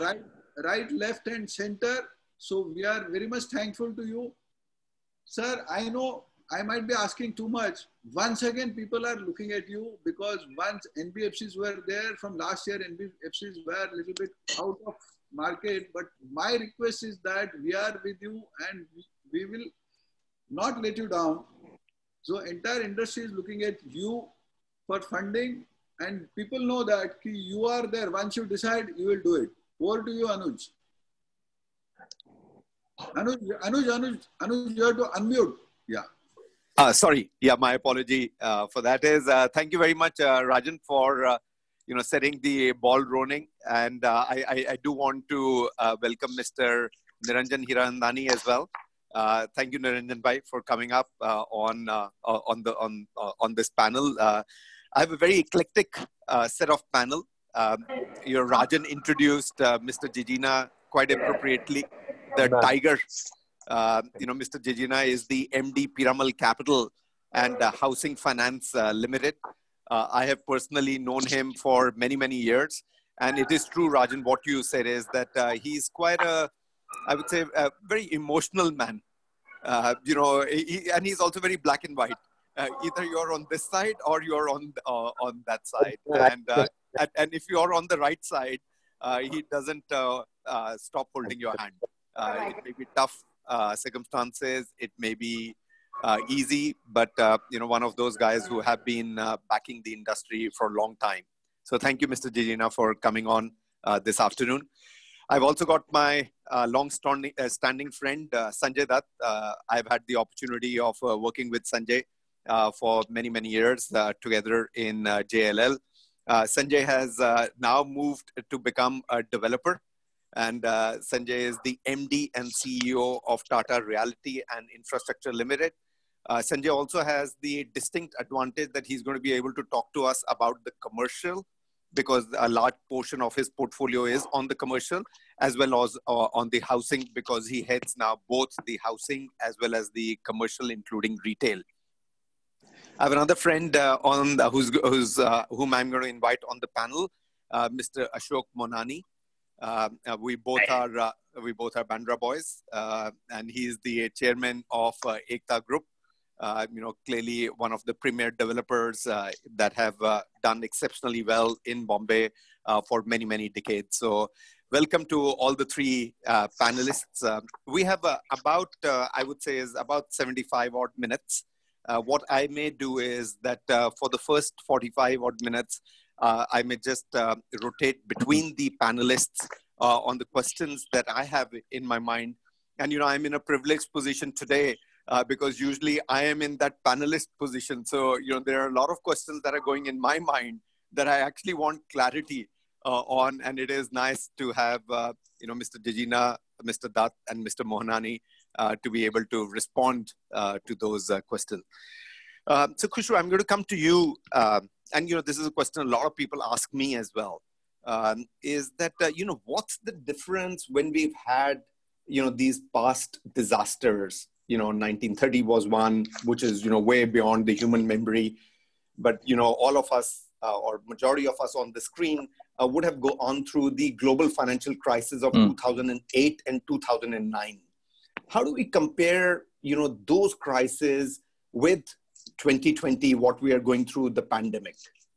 right, left, and center. So we are very much thankful to you. Sir, I know I might be asking too much. Once again, people are looking at you because once NBFCs were there from last year, NBFCs were a little bit out of market. But my request is that we are with you and we will not let you down. So entire industry is looking at you for funding and people know that you are there. Once you decide, you will do it. Over to you, Anuj. Anuj, you have to unmute. Yeah. Sorry. Yeah, my apology for that is thank you very much, Rajan, for setting the ball rolling. And I do want to welcome Mr. Niranjan Hiranandani as well. Thank you, Niranjan Bhai, for coming up on this panel. I have a very eclectic set of panel. Your Rajan introduced Mr. Jijina quite appropriately, the tiger. Mr. Jijina is the MD Piramal Capital and Housing Finance Limited. I have personally known him for many, many years. And it is true, Rajan, what you said is that he's quite I would say, a very emotional man. And he's also very black and white. Either you're on this side or you're on that side. And if you're on the right side, he doesn't stop holding your hand. It may be tough circumstances. It may be easy, but one of those guys who have been backing the industry for a long time. So thank you, Mr. Jijina, for coming on this afternoon. I've also got my long-standing friend, Sanjay Dutt. I've had the opportunity of working with Sanjay for many, many years together in JLL. Sanjay has now moved to become a developer. And Sanjay is the MD and CEO of Tata Realty and Infrastructure Limited. Sanjay also has the distinct advantage that he's going to be able to talk to us about the commercial, because a large portion of his portfolio is on the commercial as well as on the housing, because he heads now both the housing as well as the commercial, including retail. I have another friend whom I'm going to invite on the panel, Mr. Ashok Monani. We both are Bandra boys, and he is the chairman of Ekta Group. Clearly one of the premier developers that have done exceptionally well in Bombay for many, many decades. So welcome to all the three panelists. We have I would say, is about 75 odd minutes. What I may do is that for the first 45 odd minutes, I may just rotate between the panelists on the questions that I have in my mind. And, I'm in a privileged position today because usually I am in that panelist position. So, there are a lot of questions that are going in my mind that I actually want clarity on. And it is nice to have, Mr. Jijina, Mr. Dutt, and Mr. Mohanani to be able to respond to those questions. So, Khushru, I'm going to come to you. And, this is a question a lot of people ask me as well. Is that, what's the difference when we've had, these past disasters? 1930 was one, which is, way beyond the human memory. But, all of us, or majority of us on the screen, would have gone through the global financial crisis of 2008 and 2009. How do we compare, those crises with 2020, what we are going through, the pandemic?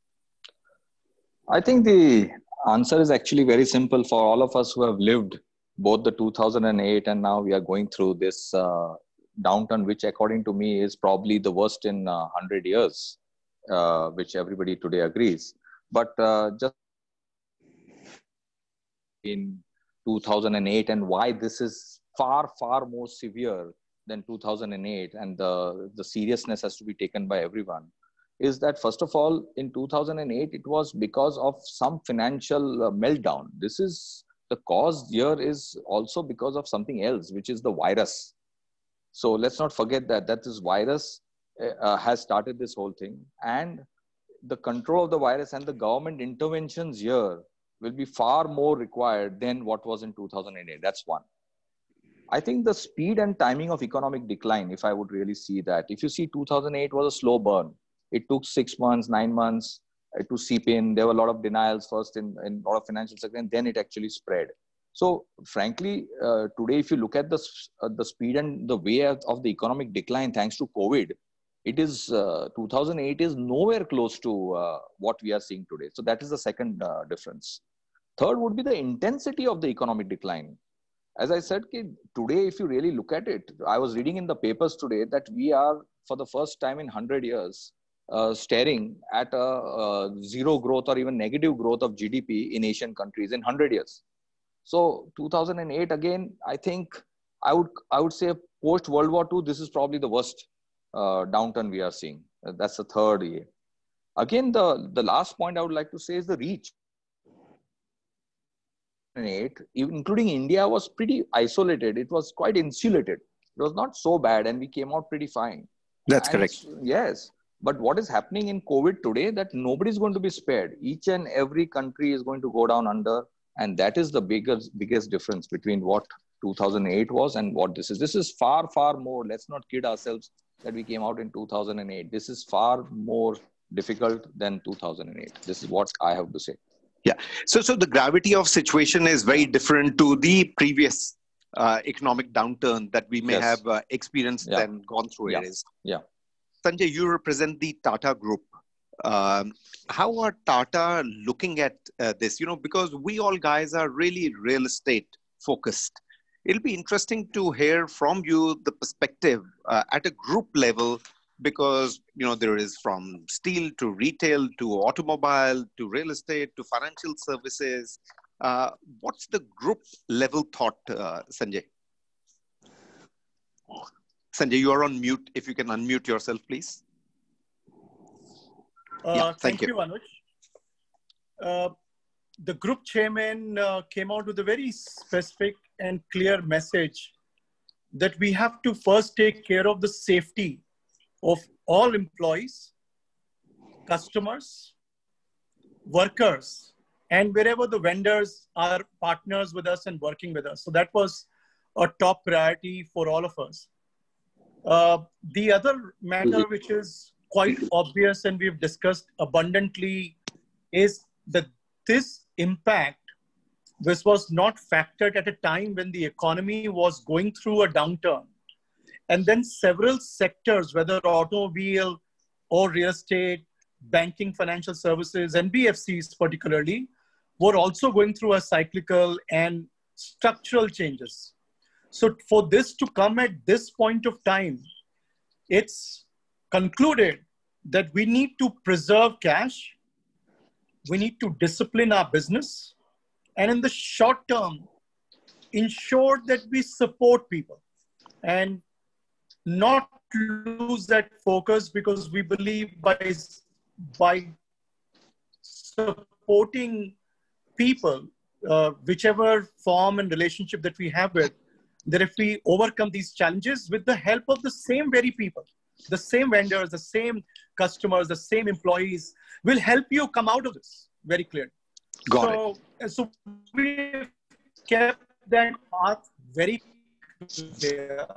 I think the answer is actually very simple for all of us who have lived both the 2008 and now we are going through this downturn, which according to me is probably the worst in 100 years, which everybody today agrees. But just in 2008 and why this is far, far more severe than 2008 and the seriousness has to be taken by everyone, is that first of all, in 2008, it was because of some financial meltdown. This is the cause here is also because of something else, which is the virus. So let's not forget that this virus has started this whole thing, and the control of the virus and the government interventions here will be far more required than what was in 2008. That's one. I think the speed and timing of economic decline, if I would really see that, if you see 2008 was a slow burn. It took 6 months, 9 months to seep in. There were a lot of denials first in a lot of financial sector, and then it actually spread. So frankly, today, if you look at the speed and the way of the economic decline, thanks to COVID, it is 2008 is nowhere close to what we are seeing today. So that is the second difference. Third would be the intensity of the economic decline. As I said, today, if you really look at it, I was reading in the papers today that we are, for the first time in 100 years, staring at a zero growth or even negative growth of GDP in Asian countries in 100 years. So 2008, again, I think I would say post World War II, this is probably the worst downturn we are seeing. That's the third year. Again, the last point I would like to say is the reach. Including India, was pretty isolated. It was quite insulated. It was not so bad, and we came out pretty fine. That's correct. Yes. But what is happening in COVID today, that nobody is going to be spared. Each and every country is going to go down under. And that is the biggest difference between what 2008 was and what this is. This is far, far more. Let's not kid ourselves that we came out in 2008. This is far more difficult than 2008. This is what I have to say. Yeah. So the gravity of situation is very different to the previous economic downturn that we may have experienced and gone through. Yeah. It is. Yeah. Sanjay, you represent the Tata Group. How are Tata looking at this? Because we all guys are really real estate focused. It'll be interesting to hear from you the perspective at a group level, because there is from steel to retail to automobile to real estate to financial services. What's the group level thought, Sanjay? Sanjay, you are on mute. If you can unmute yourself, please. Thank you, Anuj. The group chairman came out with a very specific and clear message that we have to first take care of the safety of all employees, customers, workers, and wherever the vendors are partners with us and working with us. So that was a top priority for all of us. The other matter, which is quite obvious and we've discussed abundantly, is that this impact, this was not factored at a time when the economy was going through a downturn. And then several sectors, whether automobile or real estate, banking, financial services, NBFCs particularly, were also going through a cyclical and structural changes. So for this to come at this point of time, it's concluded that we need to preserve cash, we need to discipline our business, and in the short term, ensure that we support people and not lose that focus, because we believe by supporting people, whichever form and relationship that we have with, that if we overcome these challenges with the help of the same very people, the same vendors, the same customers, the same employees, will help you come out of this very clearly. So we kept that path very clear.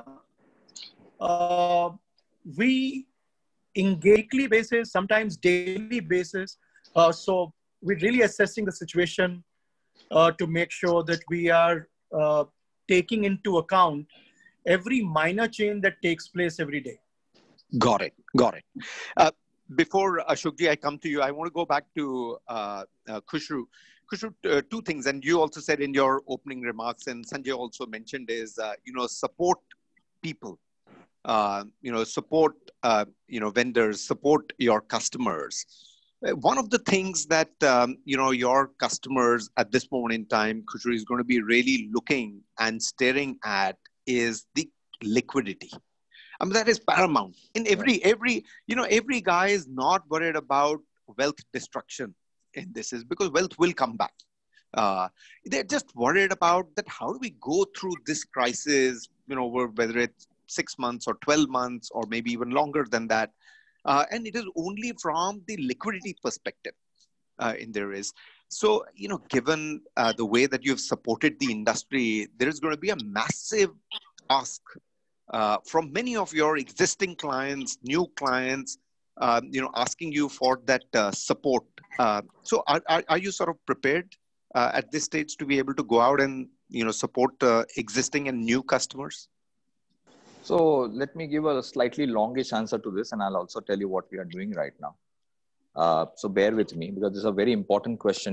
We engage weekly basis, sometimes daily basis. So we're really assessing the situation to make sure that we are taking into account every minor change that takes place every day. Got it. Before Ashokji, I come to you, I want to go back to Khushru. Khushru, two things, and you also said in your opening remarks, and Sanjay also mentioned, is support people, support vendors, support your customers. One of the things that your customers at this moment in time, Khushru, is going to be really looking and staring at is the liquidity. I mean, that is paramount. In every guy is not worried about wealth destruction in this, is because wealth will come back. They're just worried about that. How do we go through this crisis, whether it's 6 months or 12 months or maybe even longer than that. And it is only from the liquidity perspective in there is. So, given the way that you've supported the industry, there is going to be a massive ask from many of your existing clients, new clients, asking you for that support. So are you sort of prepared at this stage to be able to go out and support existing and new customers? So let me give a slightly longish answer to this, and I'll also tell you what we are doing right now. So bear with me, because this is a very important question.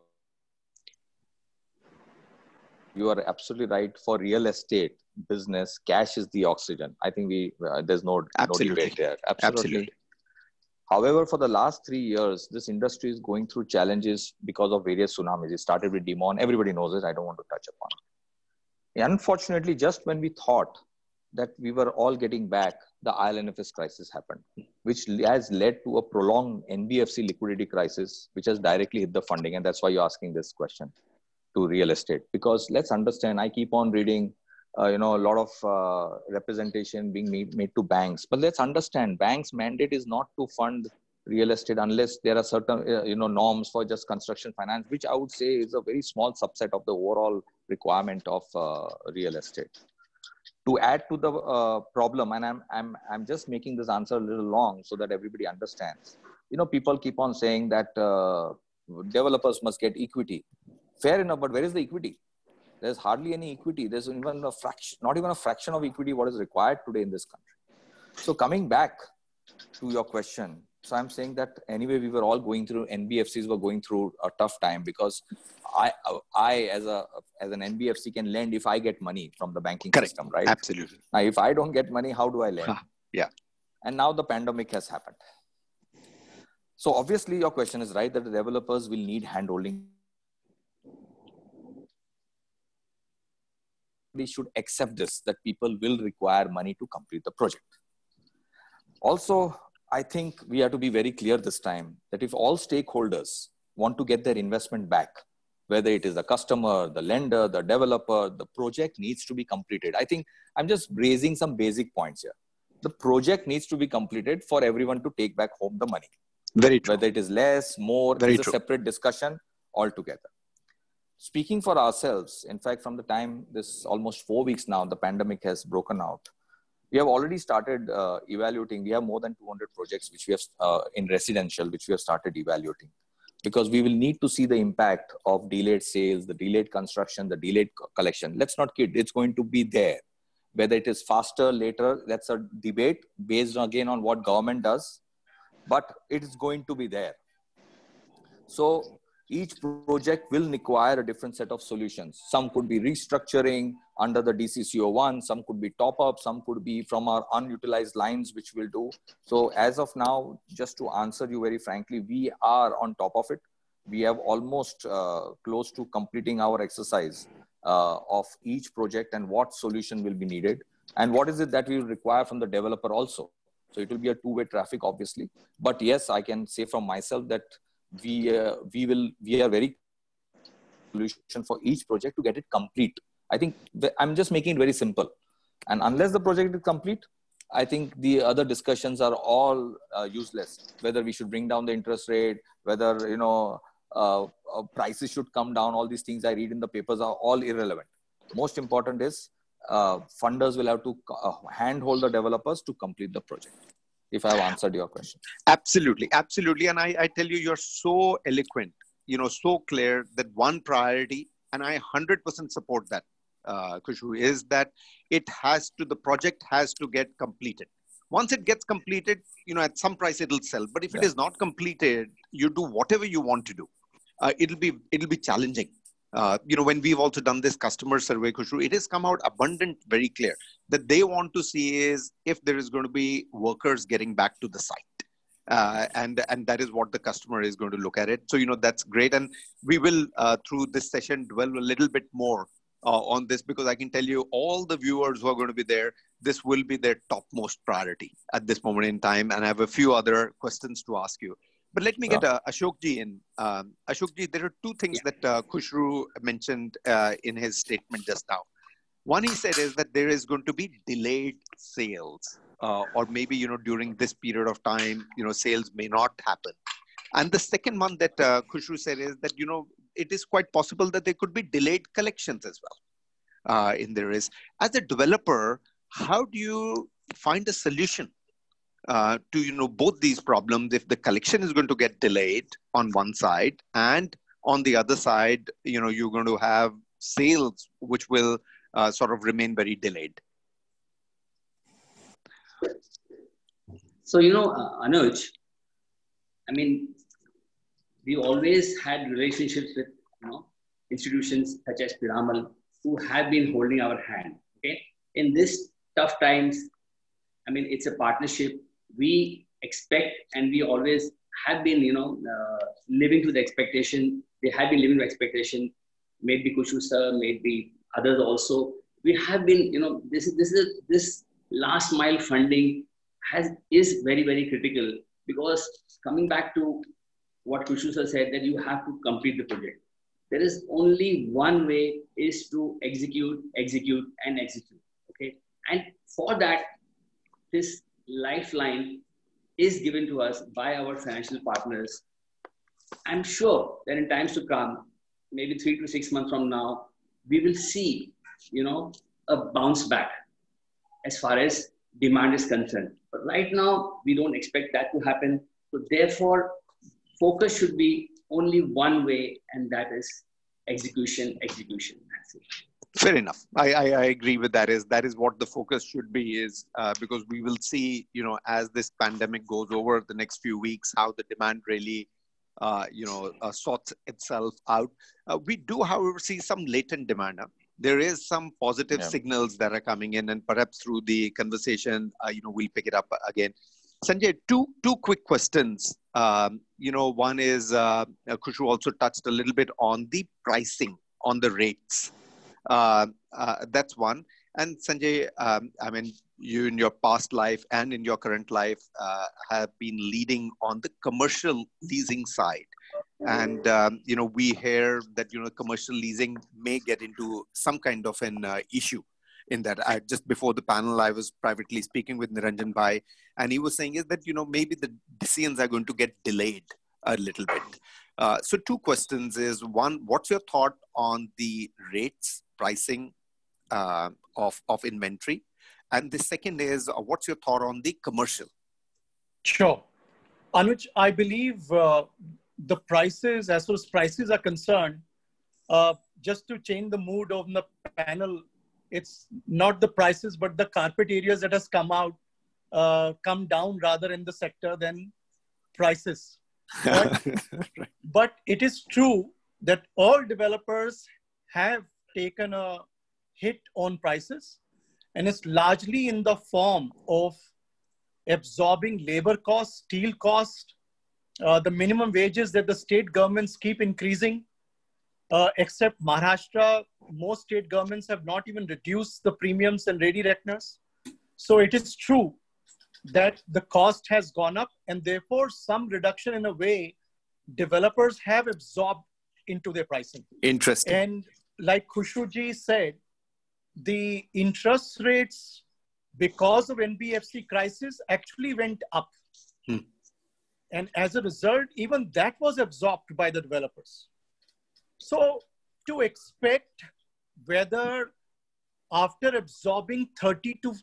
You are absolutely right. For real estate business, cash is the oxygen. I think there's no debate there. Absolutely. However, for the last 3 years, this industry is going through challenges because of various tsunamis. It started with Demon. Everybody knows it. I don't want to touch upon it. Unfortunately, just when we thought that we were all getting back, the IL&FS crisis happened, which has led to a prolonged NBFC liquidity crisis, which has directly hit the funding. And that's why you're asking this question to real estate. Because let's understand, I keep on reading, a lot of representation being made to banks. But let's understand, banks' mandate is not to fund real estate unless there are certain, norms for just construction finance, which I would say is a very small subset of the overall requirement of real estate. To add to the problem, and I'm just making this answer a little long so that everybody understands. People keep on saying that developers must get equity. Fair enough, but where is the equity? There's hardly any equity. There's even a fraction, not even a fraction of equity what is required today in this country. So coming back to your question, so I'm saying that anyway, we were all going through, NBFCs were going through a tough time, because I as an NBFC can lend if I get money from the banking system, right? Absolutely. Now, if I don't get money, how do I lend? Yeah. And now the pandemic has happened. So obviously your question is right, that the developers will need handholding. We should accept this, that people will require money to complete the project. Also, I think we have to be very clear this time that if all stakeholders want to get their investment back, whether it is the customer, the lender, the developer, the project needs to be completed. I think I'm just raising some basic points here. The project needs to be completed for everyone to take back home the money. Very true. Whether it is less, more, it's a separate discussion altogether. Speaking for ourselves, in fact, from the time this almost 4 weeks now, the pandemic has broken out, we have already started evaluating. We have more than 200 projects which we have in residential, which we have started evaluating, because we will need to see the impact of delayed sales, the delayed construction, the delayed collection. Let's not kid, it's going to be there. Whether it is faster, later, that's a debate based again on what government does, but it is going to be there. So each project will require a different set of solutions. Some could be restructuring under the DCCO1, some could be top-up, some could be from our unutilized lines, which we'll do. So as of now, just to answer you very frankly, we are on top of it. We have almost close to completing our exercise of each project and what solution will be needed. And what is it that we will require from the developer also. So it will be a two-way traffic, obviously. But yes, I can say from myself that we are very solution for each project to get it complete. I think I'm just making it very simple. And unless the project is complete, I think the other discussions are all useless. Whether we should bring down the interest rate, whether, prices should come down, all these things I read in the papers are all irrelevant. Most important is funders will have to handhold the developers to complete the project. If I have answered your question. Absolutely. Absolutely. And I tell you, you're so eloquent, so clear that one priority, and I 100% support that, Khushru, is that the project has to get completed. Once it gets completed, at some price it'll sell. But if it is not completed, you do whatever you want to do. It'll be challenging. When we've also done this customer survey, Khushru, it has come out abundant, very clear that they want to see is if there is going to be workers getting back to the site. And that is what the customer is going to look at it. So, that's great. And we will, through this session, dwell a little bit more on this, because I can tell you all the viewers who are going to be there, this will be their topmost priority at this moment in time. And I have a few other questions to ask you. But let me get Ashokji in. Ashokji, there are two things that Khushru mentioned in his statement just now. One he said is that there is going to be delayed sales, or maybe, during this period of time, sales may not happen. And the second one that Khushru said is that, it is quite possible that there could be delayed collections as well. As a developer, how do you find a solution to both these problems if the collection is going to get delayed on one side, and on the other side you're going to have sales which will sort of remain very delayed? So, Anuj, I mean, we always had relationships with, institutions such as Piramal who have been holding our hand. Okay. In this tough times, I mean, it's a partnership. We expect, and we always have been, living to the expectation. They have been living to expectation. Maybe Kushu sir, maybe others also. We have been, this last mile funding is very, very critical, because coming back to what Kushu sir said, that you have to complete the project. There is only one way, is to execute, and execute. Okay. And for that, this lifeline is given to us by our financial partners. I'm sure that in times to come, maybe 3 to 6 months from now, we will see, a bounce back as far as demand is concerned. But right now, we don't expect that to happen. So therefore, focus should be only one way, and that is execution. That's it. Fair enough. I agree with that. That is what the focus should be, is because we will see, as this pandemic goes over the next few weeks, how the demand really, sorts itself out. We do, however, see some latent demand. There is some positive signals that are coming in, and perhaps through the conversation, we'll pick it up again. Sanjay, two quick questions. One is, Kushu also touched a little bit on the pricing, on the rates. That's one. And Sanjay, I mean, you in your past life and in your current life have been leading on the commercial leasing side. And, we hear that, commercial leasing may get into some kind of an issue in that. Just before the panel, I was privately speaking with Niranjan Bhai, and he was saying is that, maybe the decisions are going to get delayed a little bit. So two questions is, one, what's your thought on the rates, pricing of inventory? And the second is, what's your thought on the commercial? Sure. Anuj, I believe the prices, as far as prices are concerned, just to change the mood of the panel, it's not the prices, but the carpet areas that has come down rather in the sector than prices. But it is true that all developers have taken a hit on prices, and it's largely in the form of absorbing labor costs, steel cost, the minimum wages that the state governments keep increasing. Except Maharashtra, most state governments have not even reduced the premiums and ready reckoners. So it is true that the cost has gone up, and therefore some reduction in a way developers have absorbed into their pricing. Interesting. And like Kushuji said, the interest rates, because of NBFC crisis, actually went up. And as a result, even that was absorbed by the developers. So to expect whether after absorbing 30 to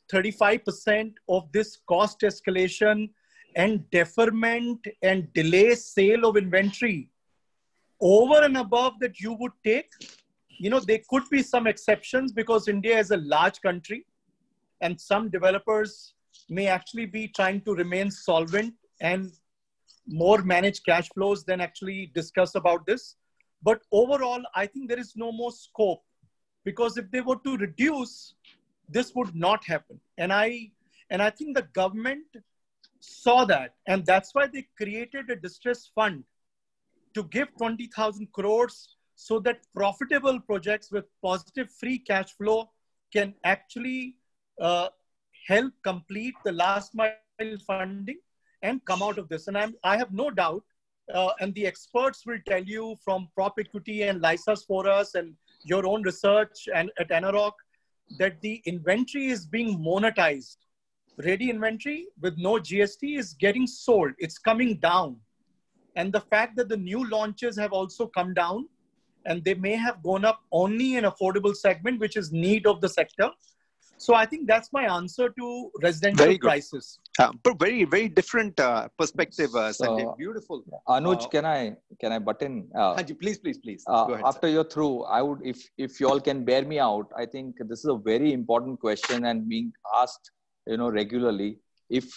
35% of this cost escalation and deferment and delay sale of inventory over and above that you would take, there could be some exceptions, because India is a large country and some developers may actually be trying to remain solvent and more manage cash flows than actually discuss about this. But overall, I think there is no more scope, because if they were to reduce, this would not happen. And I think the government saw that, and that's why they created a distress fund to give 20,000 crores so that profitable projects with positive free cash flow can actually help complete the last mile funding and come out of this. And I have no doubt, and the experts will tell you from Prop Equity and Lysas for us and your own research and at Anarock, that the inventory is being monetized. Ready inventory with no GST is getting sold. It's coming down. And the fact that the new launches have also come down, and they may have gone up only in affordable segment, which is need of the sector. So I think that's my answer to residential Very good. prices. But very, very different perspective, Sanjay. So, Beautiful. Anuj, can I butt in? Haji, please. Go ahead. After you're through, I would, if you all can bear me out, I think this is a very important question and being asked, regularly. If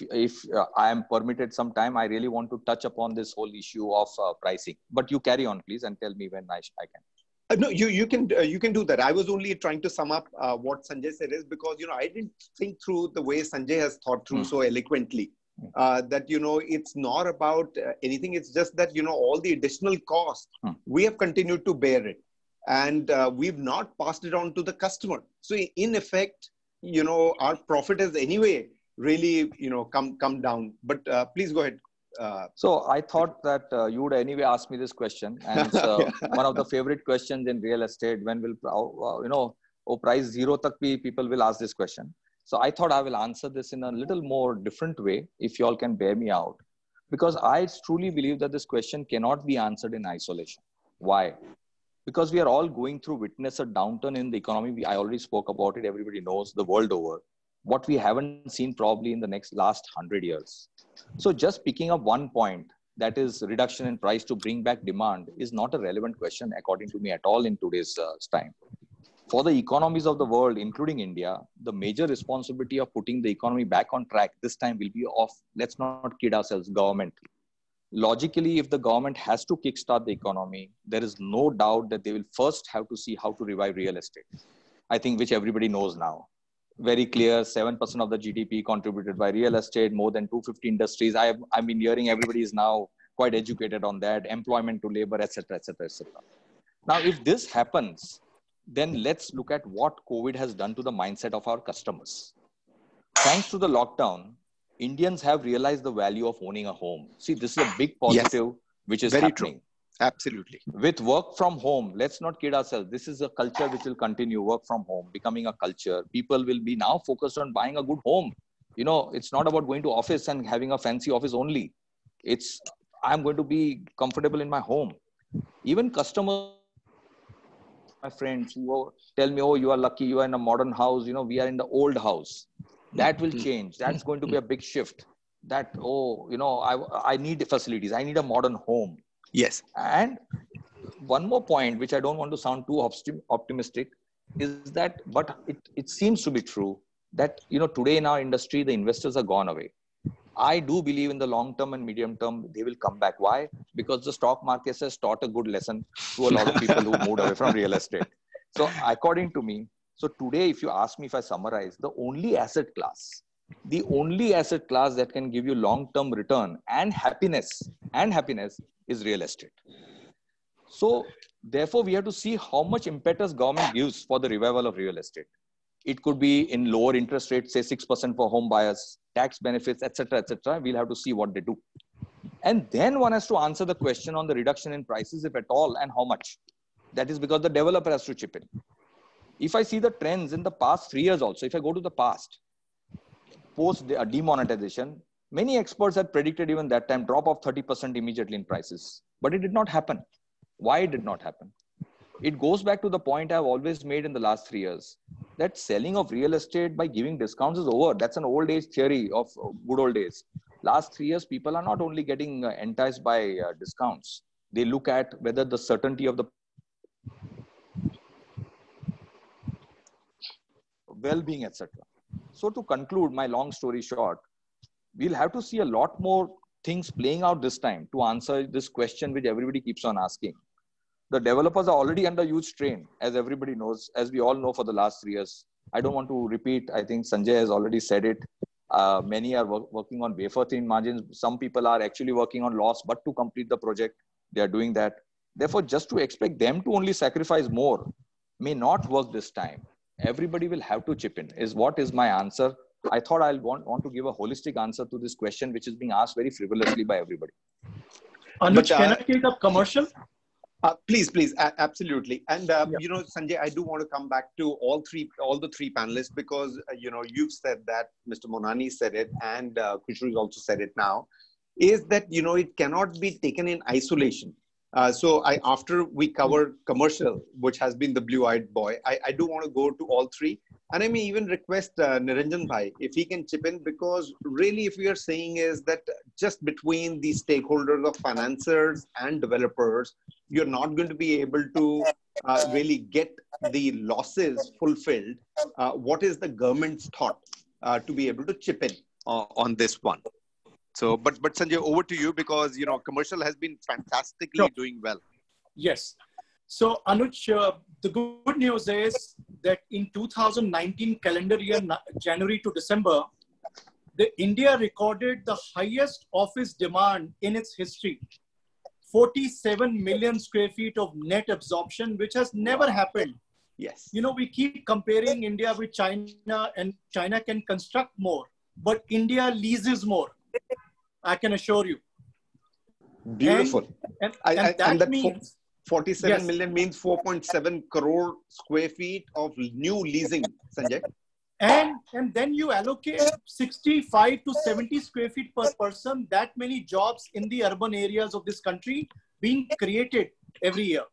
I am permitted some time, I really want to touch upon this whole issue of pricing. But you carry on, please, and tell me when I can. No, you can do that. I was only trying to sum up what Sanjay said is because I didn't think through the way Sanjay has thought through so eloquently. That it's not about anything. It's just that all the additional costs we have continued to bear it, and we've not passed it on to the customer. So in effect, our profit has anyway really come down. But please go ahead. So I thought that you would anyway ask me this question, and it's one of the favorite questions in real estate. When will price zero tak bhi people will ask this question. So I thought I will answer this in a little more different way, if you all can bear me out, because I truly believe that this question cannot be answered in isolation. Why? Because we are all going through witness a downturn in the economy. I already spoke about it. Everybody knows the world over. What we haven't seen probably in the last 100 years. So just picking up one point, that is reduction in price to bring back demand, is not a relevant question according to me at all in today's time. For the economies of the world, including India, the major responsibility of putting the economy back on track this time will be of, let's not kid ourselves, government. Logically, if the government has to kickstart the economy, there is no doubt that they will first have to see how to revive real estate. I think which everybody knows now. Very clear, 7% of the GDP contributed by real estate, more than 250 industries. I've been hearing everybody is now quite educated on that, employment to labor, etc., etc., etc. Now, if this happens, then let's look at what COVID has done to the mindset of our customers. Thanks to the lockdown, Indians have realized the value of owning a home. See, this is a big positive which is very happening. True. Absolutely. With work from home, let's not kid ourselves. This is a culture which will continue, work from home, becoming a culture. People will be now focused on buying a good home. It's not about going to office and having a fancy office only. It's, I'm going to be comfortable in my home. Even customers, my friends who tell me, oh, you are lucky, you are in a modern house. We are in the old house. That will change. That's going to be a big shift. That, I need facilities. I need a modern home. Yes. And one more point, which I don't want to sound too optimistic, is that, but it seems to be true that, today in our industry, the investors are gone away. I do believe in the long term and medium term, they will come back. Why? Because the stock market has taught a good lesson to a lot of people who moved away from real estate. So according to me, so today, if you ask me, if I summarize, the only asset class that can give you long-term return and happiness is real estate. So therefore, we have to see how much impetus government gives for the revival of real estate. It could be in lower interest rates, say 6% for home buyers, tax benefits, etc., etc. We'll have to see what they do. And then one has to answer the question on the reduction in prices, if at all, and how much. That is because the developer has to chip in. If I see the trends in the past 3 years also, if I go to the past, post demonetization, many experts had predicted even that time drop of 30% immediately in prices, but it did not happen. Why it did not happen? It goes back to the point I've always made in the last 3 years, that selling of real estate by giving discounts is over. That's an old age theory of good old days. Last 3 years, people are not only getting enticed by discounts. They look at whether the certainty of the well-being, etc. So to conclude my long story short, we'll have to see a lot more things playing out this time to answer this question which everybody keeps on asking. The developers are already under huge strain, as everybody knows, as we all know for the last 3 years. I don't want to repeat. I think Sanjay has already said it. Many are working on wafer-thin margins. Some people are actually working on loss, but to complete the project, they are doing that. Therefore, just to expect them to only sacrifice more may not work this time. Everybody will have to chip in, is what is my answer. I thought I'll want to give a holistic answer to this question, which is being asked very frivolously by everybody. Anuj, can I take up commercial? Please, absolutely. And, Sanjay, I do want to come back to all the three panelists, because, you've said that, Mr. Monani said it, and Khushru has also said it now, is that, it cannot be taken in isolation. So after we cover commercial, which has been the blue-eyed boy, I do want to go to all three. And I may even request Niranjan Bhai, if he can chip in, because really if we are saying is that just between the stakeholders of financiers and developers, you're not going to be able to really get the losses fulfilled. What is the government's thought to be able to chip in on this one? So, but Sanjay, over to you, because, you know, commercial has been fantastically doing well. Yes. So, Anuj, the good news is that in 2019 calendar year, January to December, India recorded the highest office demand in its history. 47 million square feet of net absorption, which has never happened. Yes. You know, we keep comparing India with China, and China can construct more, but India leases more. I can assure you. Beautiful. And that means 47 million means 4.7 crore square feet of new leasing, Sanjay. And then you allocate 65 to 70 square feet per person, that many jobs in the urban areas of this country being created every year.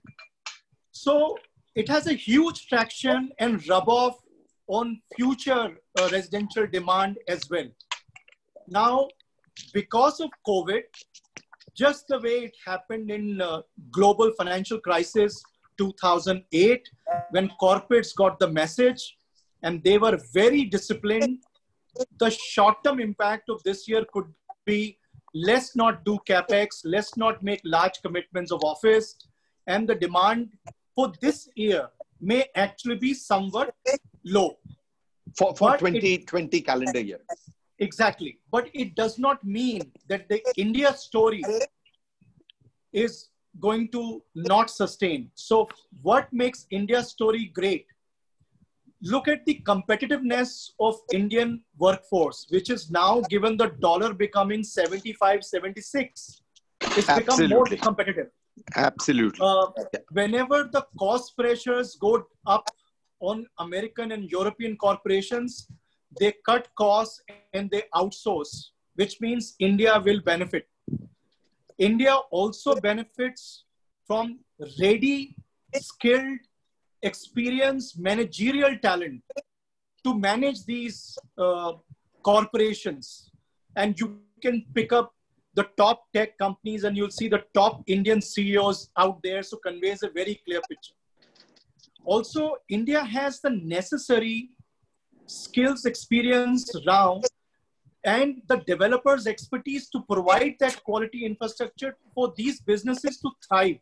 So it has a huge traction and rub off on future residential demand as well. Now, because of COVID, just the way it happened in global financial crisis 2008, when corporates got the message and they were very disciplined, the short-term impact of this year could be, let's not do capex, let's not make large commitments of office, and the demand for this year may actually be somewhat low. For 2020 calendar year. Exactly. But it does not mean that the India story is going to not sustain. So what makes India's story great? Look at the competitiveness of Indian workforce, which is now, given the dollar becoming 75, 76, it's become more competitive. Absolutely. Whenever the cost pressures go up on American and European corporations, they cut costs and they outsource, which means India will benefit. India also benefits from ready, skilled, experienced managerial talent to manage these corporations. And you can pick up the top tech companies and you'll see the top Indian CEOs out there, so conveys a very clear picture. Also, India has the necessary skills, experience around, and the developers' expertise to provide that quality infrastructure for these businesses to thrive.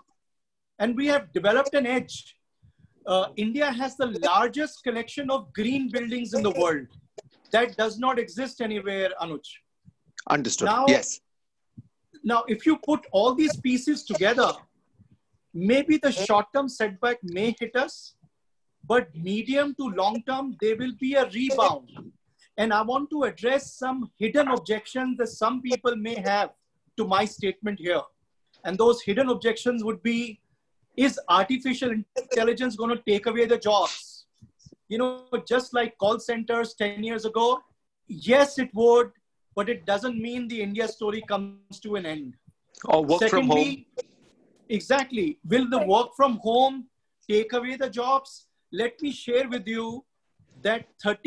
And we have developed an edge. India has the largest collection of green buildings in the world. That does not exist anywhere, Anuj. Understood. Yes. Now, if you put all these pieces together, maybe the short-term setback may hit us, but medium to long-term, there will be a rebound. And I want to address some hidden objections that some people may have to my statement here. And those hidden objections would be, is artificial intelligence going to take away the jobs? You know, just like call centers 10 years ago, yes, it would, but it doesn't mean the India story comes to an end. Or work from home. Exactly. Will the work from home take away the jobs? Let me share with you that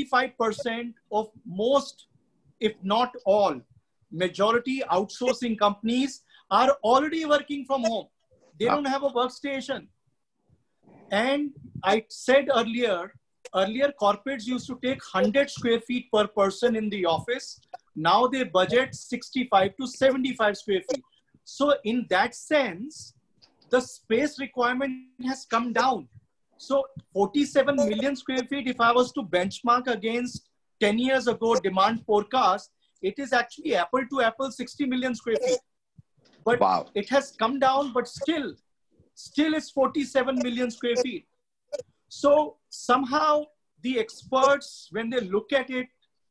35% of most, if not all, majority outsourcing companies are already working from home. They don't have a workstation. And I said earlier corporates used to take 100 square feet per person in the office. Now they budget 65 to 75 square feet. So in that sense, the space requirement has come down. So 47 million square feet, if I was to benchmark against 10 years ago demand forecast, it is actually apple to apple 60 million square feet. But wow, it has come down, but still it's 47 million square feet. So somehow the experts, when they look at it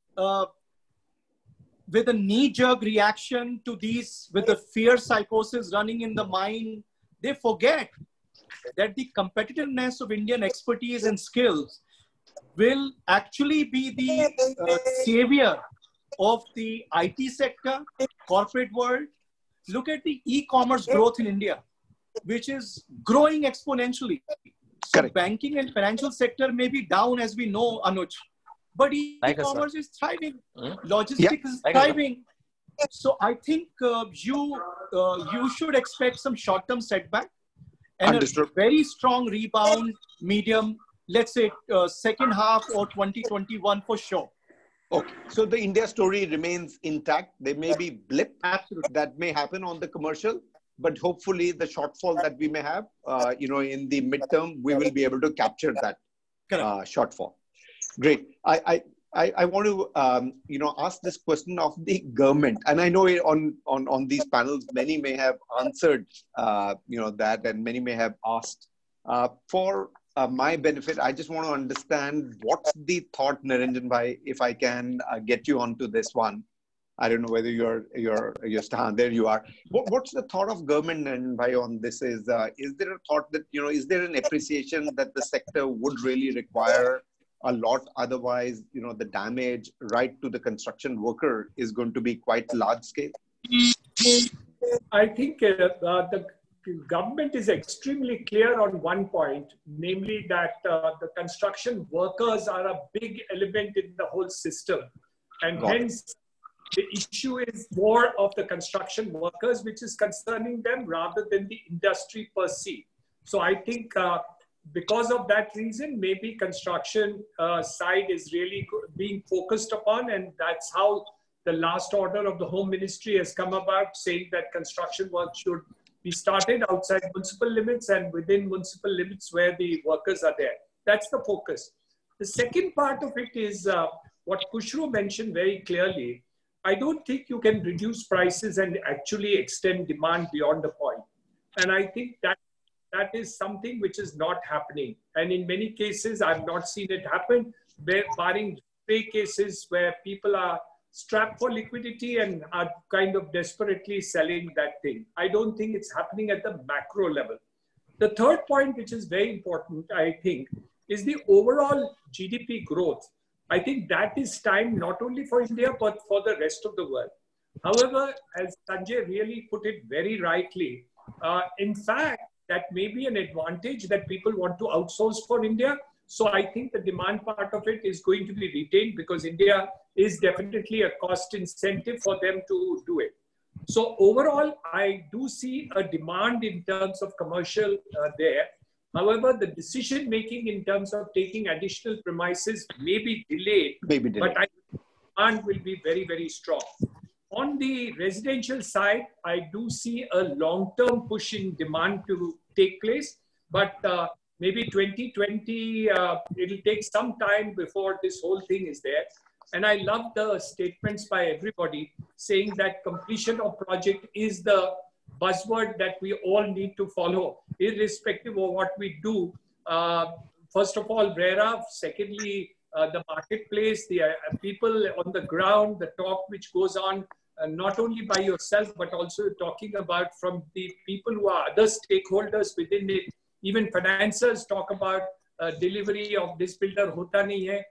with a knee-jerk reaction to these, with the fear psychosis running in the mind, they forget that the competitiveness of Indian expertise and skills will actually be the savior of the IT sector, corporate world, look at the e-commerce growth in India, which is growing exponentially. So Correct. banking and financial sector may be down, as we know, Anuj, but e-commerce is thriving. Logistics is thriving. So I think you should expect some short-term setback and Understood. a very strong rebound, medium, let's say second half or 2021 for sure. Okay, so the India story remains intact. There may be blip Absolutely. that may happen on the commercial, but hopefully the shortfall that we may have, in the midterm, we will be able to capture that shortfall. Great. I want to ask this question of the government, and I know on these panels many may have answered that, and many may have asked for. My benefit, I just want to understand what's the thought, Niranjan Bhai, if I can get you onto this one. I don't know whether you're there you are. What's the thought of government, Niranjan Bhai, on this? Is there a thought that, is there an appreciation that the sector would really require a lot? Otherwise, the damage right to the construction worker is going to be quite large scale. I think the government is extremely clear on one point, namely that the construction workers are a big element in the whole system. And hence, the issue is more of the construction workers, which is concerning them rather than the industry per se. So I think because of that reason, maybe construction side is really being focused upon, and that's how the last order of the Home Ministry has come about, saying that construction work should be started outside municipal limits and within municipal limits where the workers are there. That's the focus. The second part of it is what Khushru mentioned very clearly. I don't think you can reduce prices and actually extend demand beyond the point. And I think that is something which is not happening. And in many cases, I've not seen it happen, barring stray cases where people are strapped for liquidity and are kind of desperately selling that thing. I don't think it's happening at the macro level. The third point, which is very important, I think, is the overall GDP growth. I think that is time not only for India, but for the rest of the world. However, as Sanjay really put it very rightly, in fact, that may be an advantage that people want to outsource for India. So I think the demand part of it is going to be retained because India is definitely a cost incentive for them to do it. So overall, I do see a demand in terms of commercial there. However, the decision making in terms of taking additional premises may be delayed, but I think demand will be very, very strong. On the residential side, I do see a long-term push in demand to take place, but maybe 2020, it'll take some time before this whole thing is there. And I love the statements by everybody saying that completion of project is the buzzword that we all need to follow, irrespective of what we do. First of all, RERA. Secondly, the marketplace, the people on the ground, the talk which goes on, not only by yourself, but also talking about from the people who are other stakeholders within it. Even financiers talk about delivery of this builder hota nahi hai.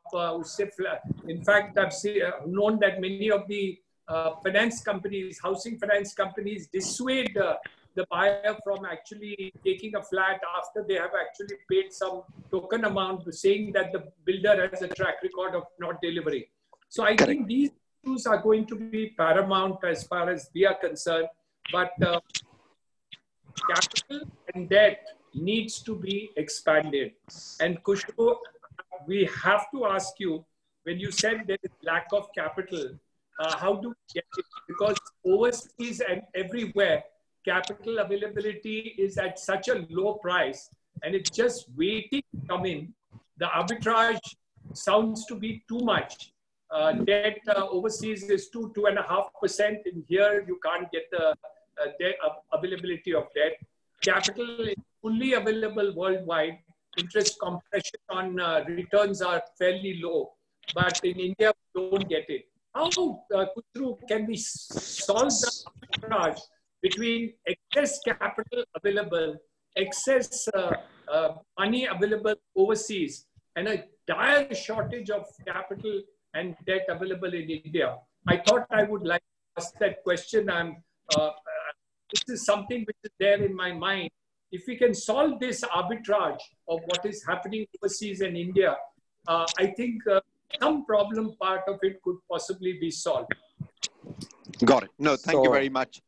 In fact, I've known that many of the finance companies, housing finance companies, dissuade the buyer from actually taking a flat after they have actually paid some token amount, saying that the builder has a track record of not delivering. So I think these issues are going to be paramount as far as we are concerned. But capital and debt needs to be expanded. And Khushru, we have to ask you, when you said there is lack of capital, how do we get it? Because overseas and everywhere, capital availability is at such a low price and it's just waiting to come in. The arbitrage sounds to be too much. Debt overseas is 2.5%. In here, you can't get the debt availability of debt. Capital is fully available worldwide. Interest compression on returns are fairly low, but in India, we don't get it. How, Khushru, can we solve the arbitrage between excess capital available, excess money available overseas, and a dire shortage of capital and debt available in India? I thought I would like to ask that question. I'm this is something which is there in my mind. If we can solve this arbitrage of what is happening overseas in India, I think some problem part of it could possibly be solved. Got it. No, thank you very much.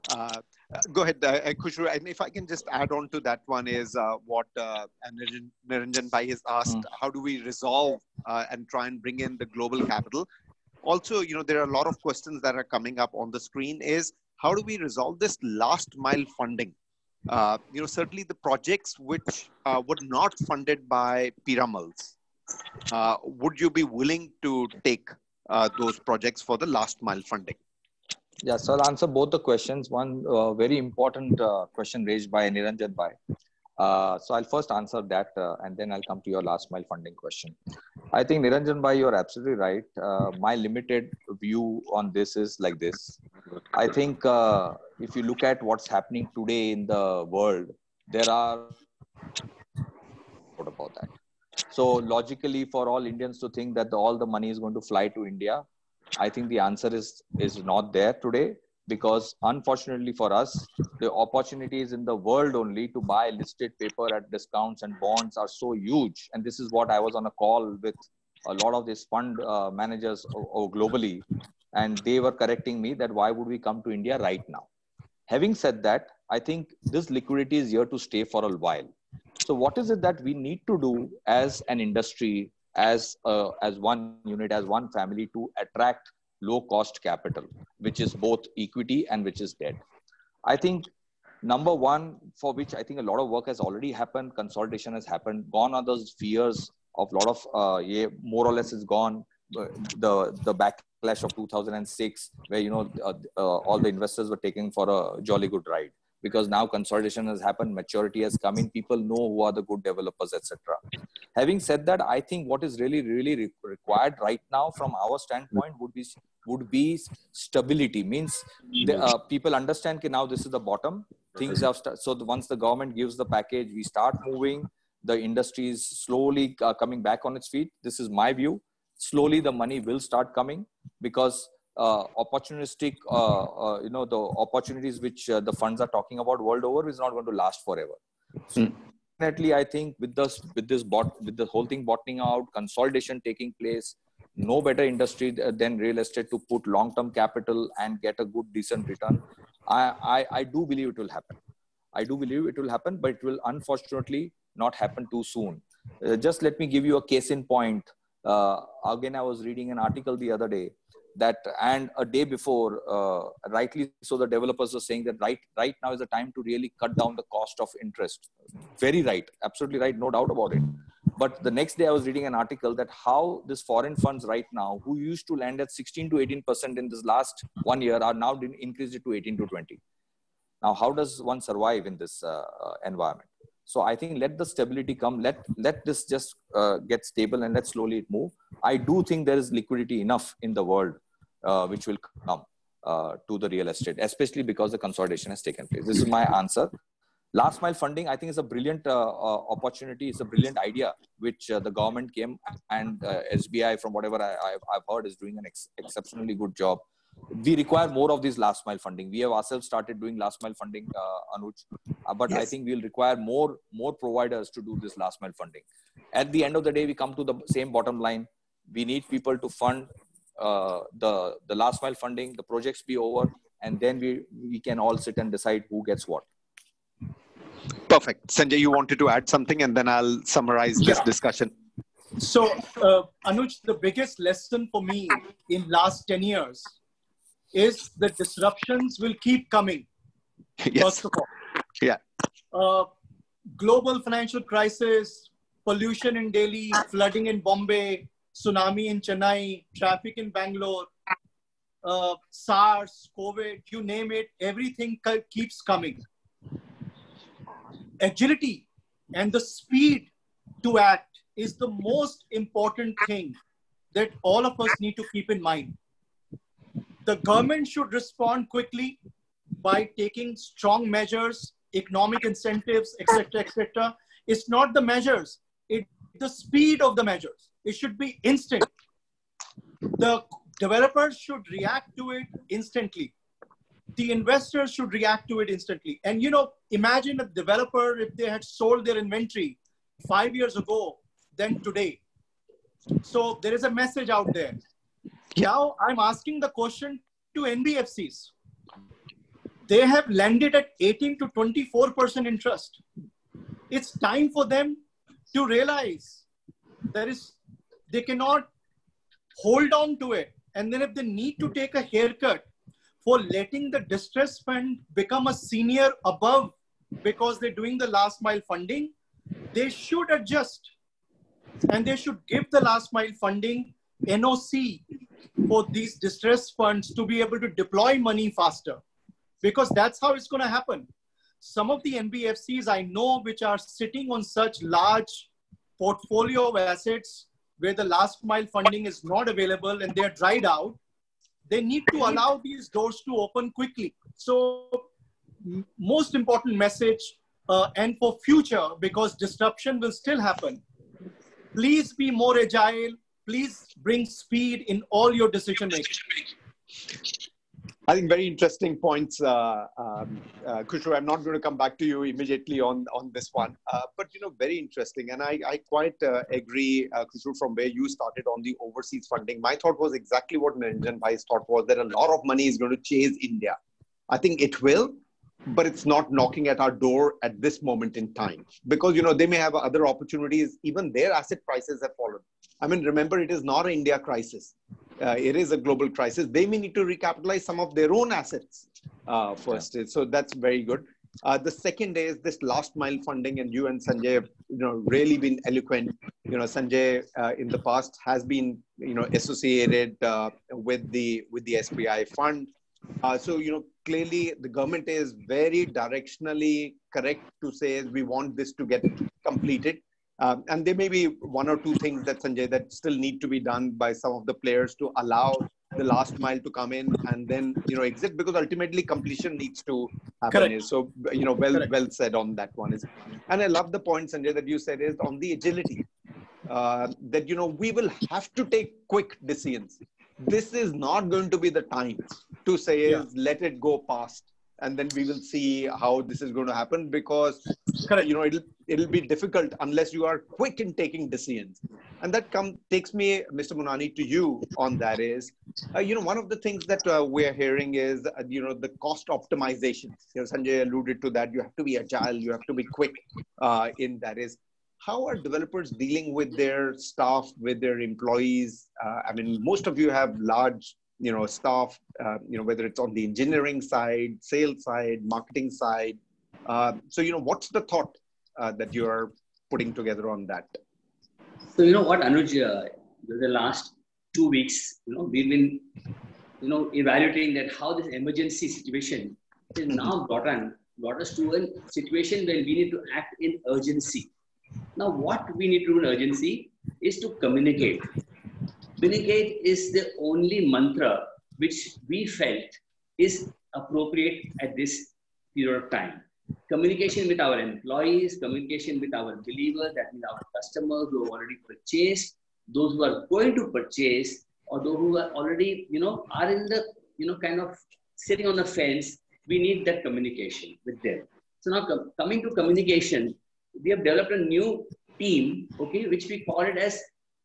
Go ahead, Khushru. And if I can just add on to that one is what Niranjan Bhai has asked, how do we resolve and try and bring in the global capital? Also, there are a lot of questions that are coming up on the screen is, how do we resolve this last mile funding? Certainly the projects which were not funded by Piramals, would you be willing to take those projects for the last mile funding? Yeah, so I'll answer both the questions. One very important question raised by Niranjan Bhai. So I'll first answer that and then I'll come to your last mile funding question. I think Niranjan Bhai, you're absolutely right. My limited view on this is like this. I think if you look at what's happening today in the world, there are what about that? So logically for all Indians to think that all the money is going to fly to India, I think the answer is not there today, because unfortunately for us, the opportunities in the world only to buy listed paper at discounts and bonds are so huge. And this is what I was on a call with a lot of these fund managers globally, and they were correcting me that why would we come to India right now? Having said that, I think this liquidity is here to stay for a while. So what is it that we need to do as an industry, as one unit, as one family, to attract low cost capital, which is both equity and which is debt? I think number one, for which I think a lot of work has already happened, consolidation has happened, gone are those fears of a lot of, more or less is gone. The backlash of 2006, where, all the investors were taken for a jolly good ride. Because now consolidation has happened, maturity has come in, people know who are the good developers, etc. Having said that, I think what is really required right now from our standpoint would be stability. Means people understand that now this is the bottom. Things have so once the government gives the package, we start moving. The industry is slowly coming back on its feet. This is my view. Slowly the money will start coming, because opportunistic, the opportunities which the funds are talking about world over is not going to last forever. So definitely, I think with the whole thing bottoming out, consolidation taking place, no better industry than real estate to put long-term capital and get a good, decent return. I do believe it will happen. I do believe it will happen, but it will unfortunately not happen too soon. Just let me give you a case in point. Again, I was reading an article the other day and a day before, rightly so, the developers were saying that right now is the time to really cut down the cost of interest. Very right, absolutely right, no doubt about it. But the next day I was reading an article that how this foreign funds right now, who used to lend at 16 to 18% in this last 1 year, are now increased it to 18 to 20. Now, how does one survive in this environment? So I think let the stability come, let this just get stable, and let slowly it move. I do think there is liquidity enough in the world which will come to the real estate, especially because the consolidation has taken place. This is my answer. Last mile funding, I think, is a brilliant opportunity. It's a brilliant idea, which the government came, and SBI, from whatever I've heard, is doing an exceptionally good job. We require more of this last mile funding. We have ourselves started doing last mile funding, Anuj, but yes. I think we'll require more providers to do this last mile funding. At the end of the day, we come to the same bottom line. We need people to fund the last mile funding, the projects be over, and then we can all sit and decide who gets what. Perfect. Sanjay, you wanted to add something, and then I'll summarize this discussion. So, Anuj, the biggest lesson for me in last 10 years is the disruptions will keep coming. Yes. First of all. Yeah. Global financial crisis, pollution in Delhi, flooding in Bombay, tsunami in Chennai, traffic in Bangalore, SARS, COVID, you name it, everything keeps coming. Agility and the speed to act is the most important thing that all of us need to keep in mind. The government should respond quickly by taking strong measures, economic incentives, etc., etc. It's not the measures, it's the speed of the measures. It should be instant. The developers should react to it instantly. the investors should react to it instantly. And, you know, imagine a developer, if they had sold their inventory 5 years ago than today. So there is a message out there. Now I'm asking the question to NBFCs. They have landed at 18 to 24% interest. It's time for them to realize they cannot hold on to it. And then if they need to take a haircut for letting the distress fund become a senior above because they're doing the last mile funding, they should adjust. And they should give the last mile funding NOC for these distress funds to be able to deploy money faster, because that's how it's going to happen. Some of the NBFCs I know which are sitting on such large portfolio of assets where the last mile funding is not available and they're dried out, they need to allow these doors to open quickly. So most important message, and for future, because disruption will still happen, please be more agile. Please bring speed in all your decision making. I think very interesting points, Khushru. I'm not going to come back to you immediately on this one, but you know, very interesting. And I quite agree, Khushru, from where you started on the overseas funding. My thought was exactly what Niranjan Bhai's thought was, that a lot of money is going to chase India. I think it will, but it's not knocking at our door at this moment in time, because you know, they may have other opportunities. Even their asset prices have fallen. I mean, remember, it is not an India crisis. It is a global crisis. They may need to recapitalize some of their own assets first. Yeah. So that's very good. The second is this last mile funding, and you and Sanjay have, you know, really been eloquent. You know, Sanjay in the past has been, you know, associated with the SBI fund. So, you know, clearly the government is very directionally correct to say we want this to get completed. And there may be one or two things that, Sanjay, that still need to be done by some of the players to allow the last mile to come in and then, you know, exit, because ultimately completion needs to happen. Correct. So, you know, well said on that one. And I love the point, Sanjay, that you said is on the agility, that, you know, we will have to take quick decisions. This is not going to be the time to say, let it go past, and then we will see how this is going to happen, because, you know, it'll be difficult unless you are quick in taking decisions. And that takes me, Mr. Munani, to you on that is, you know, one of the things that we're hearing is, you know, the cost optimization. You know, Sanjay alluded to that. You have to be agile. You have to be quick in that is. How are developers dealing with their staff, with their employees? I mean, most of you have large, you know, staff, you know, whether it's on the engineering side, sales side, marketing side. So, you know, what's the thought that you're putting together on that? So, you know what, Anuj, the last 2 weeks, you know, we've been, you know, evaluating that how this emergency situation is now brought us to a situation where we need to act in urgency. Now, what we need to do in urgency is to communicate. Communicate is the only mantra which we felt is appropriate at this period of time. Communication with our employees, communication with our believers, that means our customers who have already purchased, those who are going to purchase, or those who are already, you know, are in the, you know, kind of sitting on the fence. We need that communication with them. So now coming to communication, we have developed a new team, okay, which we call it as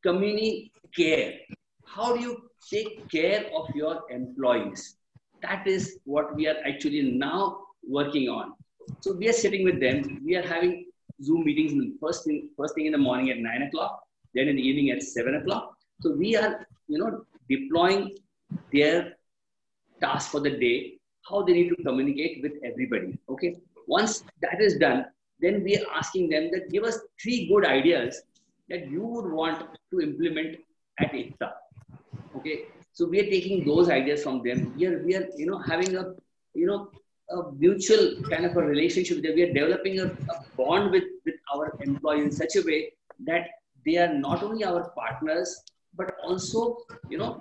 Communicare. How do you take care of your employees? That is what we are actually now working on. So we are sitting with them. We are having Zoom meetings first thing in the morning at 9 o'clock, then in the evening at 7 o'clock. So we are, you know, deploying their task for the day, how they need to communicate with everybody. Okay. Once that is done, then we are asking them that give us 3 good ideas that you would want to implement at ICTA. Okay. So we are taking those ideas from them. We are, you know, having a, you know, a mutual kind of a relationship that we are developing a bond with our employees in such a way that they are not only our partners, but also, you know,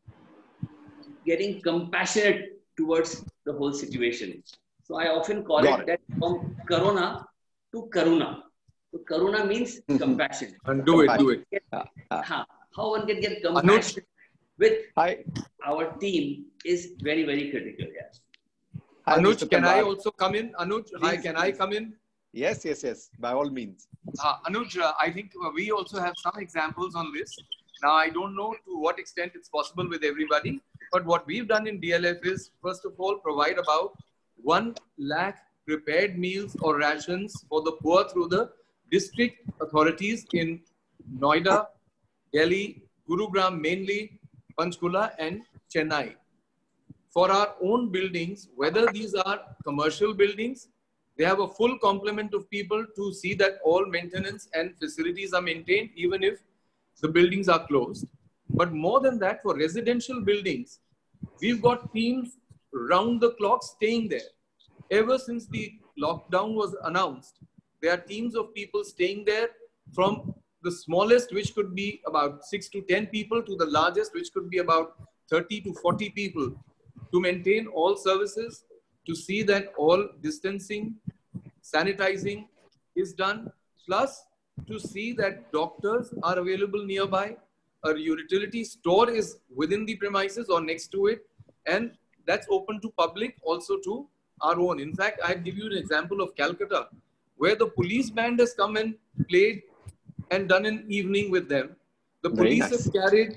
getting compassionate towards the whole situation. So I often call it that from Corona to Karuna. So Karuna means compassion. And do it. How one can get compassion with our team is very, very critical. Yes. Hi, Anuj, Mr. can I Talwar. also come in? Anuj, hi, can I come in? Yes, yes, yes. By all means. Anuj, I think we also have some examples on this. Now, I don't know to what extent it's possible with everybody, but what we've done in DLF is, first of all, provide about 1 lakh prepared meals or rations for the poor through the district authorities in Noida, Delhi, Gurugram mainly, Panchkula and Chennai. For our own buildings, whether these are commercial buildings, they have a full complement of people to see that all maintenance and facilities are maintained, even if the buildings are closed. But more than that, for residential buildings, we've got teams round the clock staying there. Ever since the lockdown was announced, there are teams of people staying there, from the smallest, which could be about 6 to 10 people, to the largest, which could be about 30 to 40 people, to maintain all services, to see that all distancing, sanitizing is done, plus to see that doctors are available nearby, a utility store is within the premises or next to it, and that's open to public, also to our own. In fact, I'd give you an example of Calcutta, where the police band has come and played and done an evening with them. The police have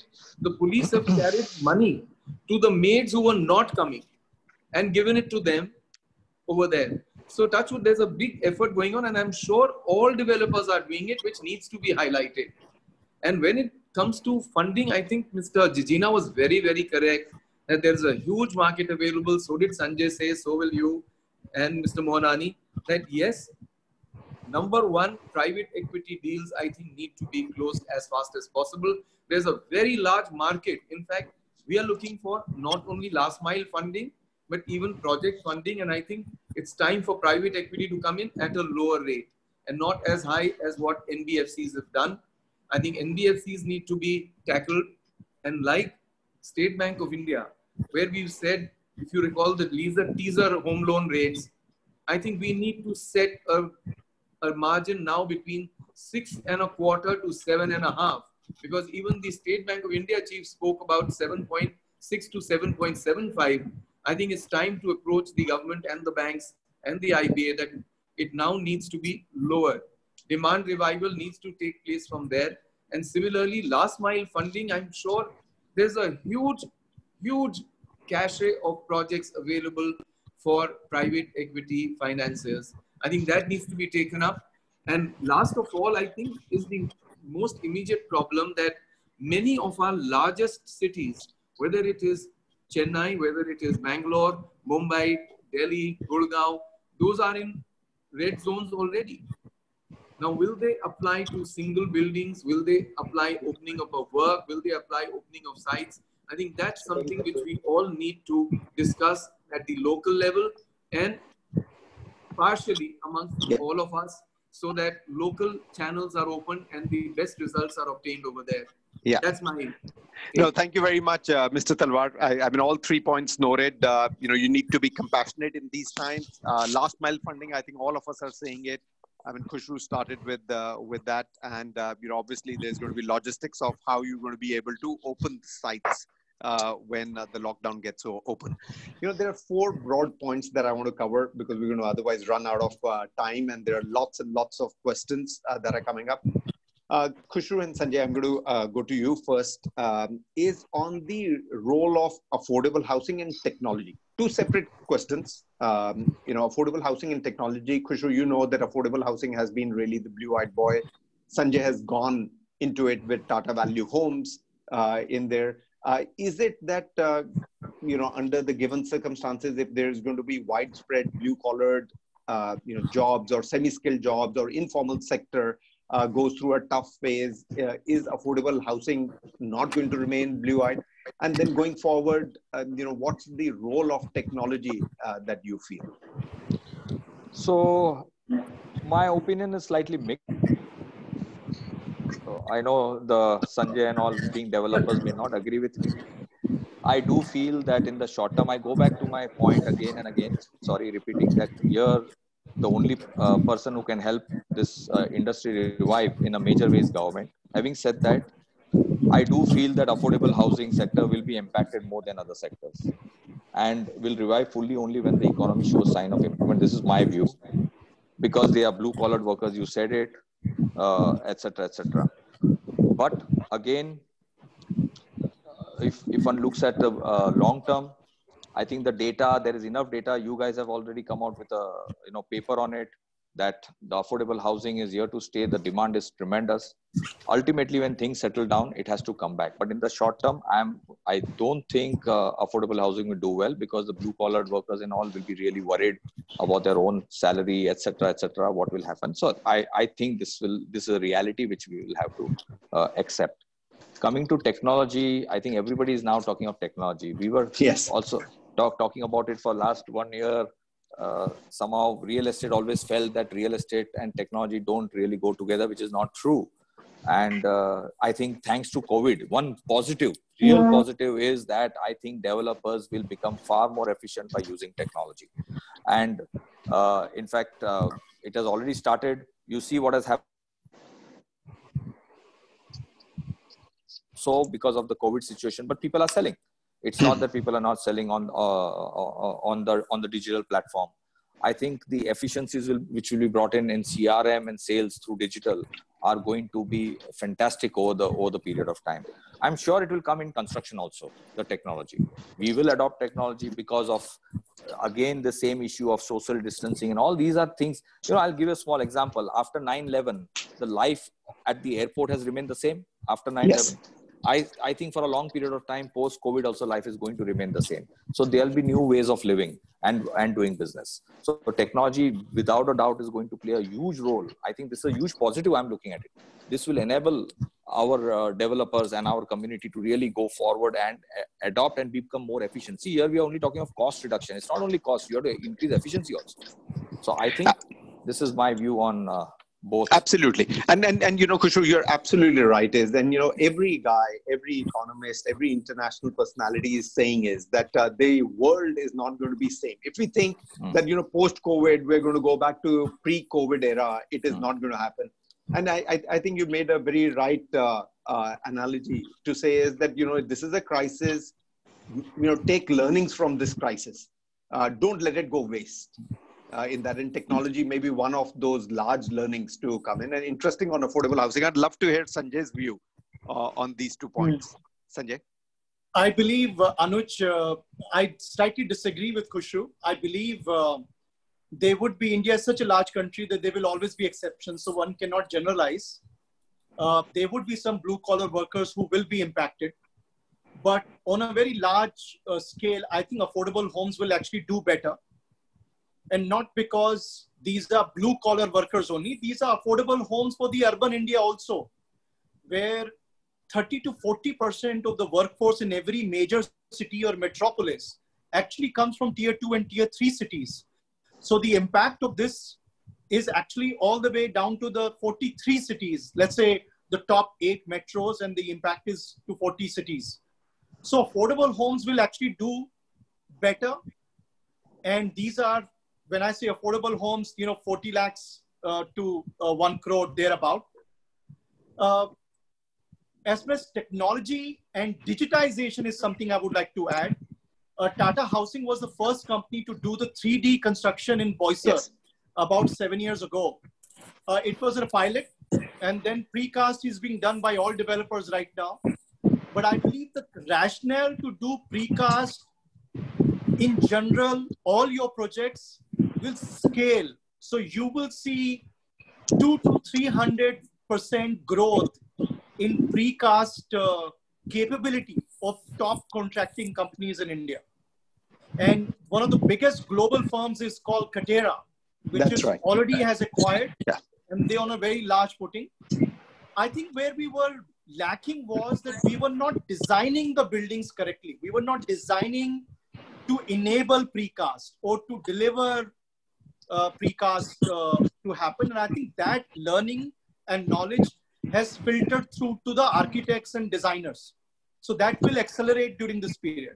carried money to the maids who were not coming and given it to them over there. So touchwood, there's a big effort going on, and I'm sure all developers are doing it, which needs to be highlighted. And when it comes to funding, I think Mr. Jijina was very, very correct that there's a huge market available. So did Sanjay say, so will you and Mr. Mohanani, that yes, number one, private equity deals, I think, need to be closed as fast as possible. There's a very large market. In fact, we are looking for not only last mile funding, but even project funding. And I think it's time for private equity to come in at a lower rate and not as high as what NBFCs have done. I think NBFCs need to be tackled. And like State Bank of India, where we've said, if you recall, that these are teaser home loan rates, I think we need to set a margin now between 6.25% to 7.5%, because even the State Bank of India chief spoke about 7.6 to 7.75. I think it's time to approach the government and the banks and the IBA that it now needs to be lower. Demand revival needs to take place from there. And similarly, last mile funding, I'm sure there's a huge, huge cachet of projects available for private equity financiers. I think that needs to be taken up. And last of all, I think, is the most immediate problem that many of our largest cities, whether it is Chennai, whether it is Bangalore, Mumbai, Delhi, Gurgaon, those are in red zones already. Now, will they apply to single buildings? Will they apply opening up of work? Will they apply opening of sites? I think that's something which we all need to discuss at the local level and partially amongst all of us, so that local channels are open and the best results are obtained over there. Yeah, that's my. No, thank you very much, Mr. Talwar. I mean, all 3 points noted. You need to be compassionate in these times. Last mile funding, I think all of us are saying it. I mean, Khushru started with that, and obviously there's going to be logistics of how you're going to be able to open sites when the lockdown gets open. There are 4 broad points that I want to cover, because we're going to otherwise run out of time, and there are lots and lots of questions that are coming up. Khushru and Sanjay, I'm going to go to you first. Is on the role of affordable housing and technology. 2 separate questions. Affordable housing and technology. Khushru, you know that affordable housing has been really the blue-eyed boy. Sanjay has gone into it with Tata Value Homes in there. Is it that, under the given circumstances, if there's going to be widespread blue-collared, jobs or semi-skilled jobs or informal sector goes through a tough phase, is affordable housing not going to remain blue-eyed? And then going forward, what's the role of technology that you feel? So my opinion is slightly mixed. So I know the Sanjay and all being developers may not agree with me. I do feel that in the short term, I go back to my point again and again, sorry, repeating that here, the only person who can help this industry revive in a major way is government. Having said that, I do feel that affordable housing sector will be impacted more than other sectors. and will revive fully only when the economy shows sign of improvement. This is my view, because they are blue-collared workers. You said it, etc., etc. But again, if one looks at the long term, I think the data, there is enough data. You guys have already come out with a paper on it, that the affordable housing is here to stay. The demand is tremendous. Ultimately, when things settle down, it has to come back. But in the short term, I don't think affordable housing will do well, because the blue-collared workers and all will be really worried about their own salary, etc., etc. What will happen? So I think this is a reality which we will have to accept. Coming to technology, I think everybody is now talking of technology. We were also talking about it for last 1 year. Somehow real estate always felt that real estate and technology don't really go together, which is not true. And I think thanks to COVID, one real positive is that I think developers will become far more efficient by using technology. And in fact, it has already started. You see what has happened. So because of the COVID situation, but people are selling. It's not that people are not selling on the digital platform. I think the efficiencies which will be brought in CRM and sales through digital are going to be fantastic over the period of time. I'm sure it will come in construction also, the technology. We will adopt technology because of, again, the same issue of social distancing and all these are things. I'll give you a small example. After 9/11, the life at the airport has remained the same after 9/11. Yes. I think for a long period of time, post-COVID also, life is going to remain the same. So there'll be new ways of living and doing business. So technology, without a doubt, is going to play a huge role. I think this is a huge positive. I'm looking at it. This will enable our developers and our community to really go forward and adopt and become more efficient. See, here we are only talking of cost reduction. It's not only cost, you have to increase efficiency also. So I think this is my view on both. Absolutely. And Khushru, you're absolutely right. Every guy, every economist, every international personality is saying is that the world is not going to be same. If we think that, post-COVID, we're going to go back to pre-COVID era, it is not going to happen. And I think you made a very right analogy to say is that, this is a crisis, take learnings from this crisis. Don't let it go waste. In technology, maybe one of those large learnings to come in. And interesting on affordable housing. I'd love to hear Sanjay's view on these 2 points. Sanjay? I believe, Anuj, I slightly disagree with Khushru. I believe India is such a large country that there will always be exceptions. So one cannot generalize. There would be some blue-collar workers who will be impacted. But on a very large scale, I think affordable homes will actually do better. And not because these are blue-collar workers only. These are affordable homes for the urban India also, where 30 to 40% of the workforce in every major city or metropolis actually comes from tier 2 and tier 3 cities. So the impact of this is actually all the way down to the 43 cities, let's say the top 8 metros, and the impact is to 40 cities. So affordable homes will actually do better. And these are, when I say affordable homes, 40 lakhs to 1 crore thereabout. As far as technology and digitization is something I would like to add. Tata Housing was the first company to do the 3D construction in Boisar about 7 years ago. It was a pilot, and then precast is being done by all developers right now. But I believe the rationale to do precast in general, all your projects will scale. So you will see 200 to 300% growth in precast capability of top contracting companies in India. And one of the biggest global firms is called Katera, which already has acquired, and they're on a very large footing. I think where we were lacking was that we were not designing the buildings correctly. We were not designing to enable precast or to deliver precast to happen. And I think that learning and knowledge has filtered through to the architects and designers. So that will accelerate during this period.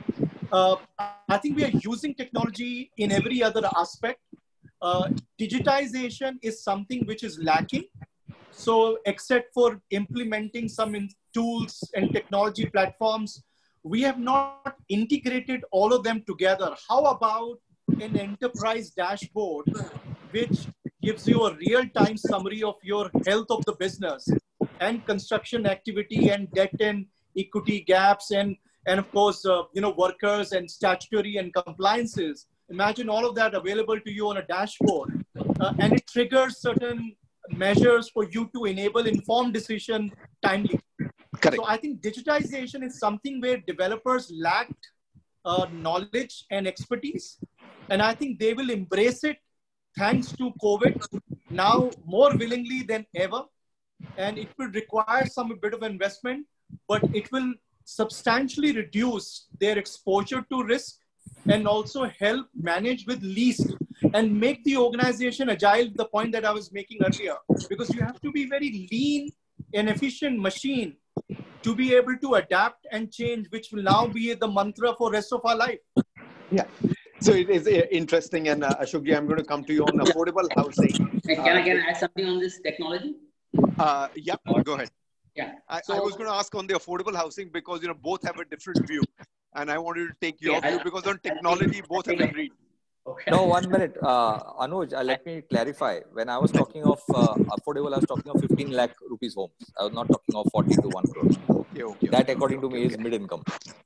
I think we are using technology in every other aspect. Digitization is something which is lacking. So except for implementing some tools and technology platforms we have not integrated all of them together. How about an enterprise dashboard which gives you a real-time summary of your health of the business and construction activity and debt and equity gaps and of course, workers and statutory and compliances. Imagine all of that available to you on a dashboard, and it triggers certain measures for you to enable informed decision timely. Correct. So I think digitization is something where developers lacked knowledge and expertise, and I think they will embrace it thanks to COVID now more willingly than ever. And it will require some bit of investment, but it will substantially reduce their exposure to risk and also help manage with least and make the organization agile, the point that I was making earlier, because you have to be very lean and efficient machine to be able to adapt and change, which will now be the mantra for rest of our life. Yeah. So it is interesting. And Ashokji, I'm going to come to you on affordable housing. Can I add something on this technology? Yeah, go ahead. Yeah. I was going to ask on the affordable housing because, both have a different view. And I wanted to take your view because on technology, both have agreed. Okay. No, 1 minute. Anuj, let me clarify. When I was talking of affordable, I was talking of 15 lakh rupees homes. I was not talking of 40 to 1 crore. Okay. That, according to me, is mid-income.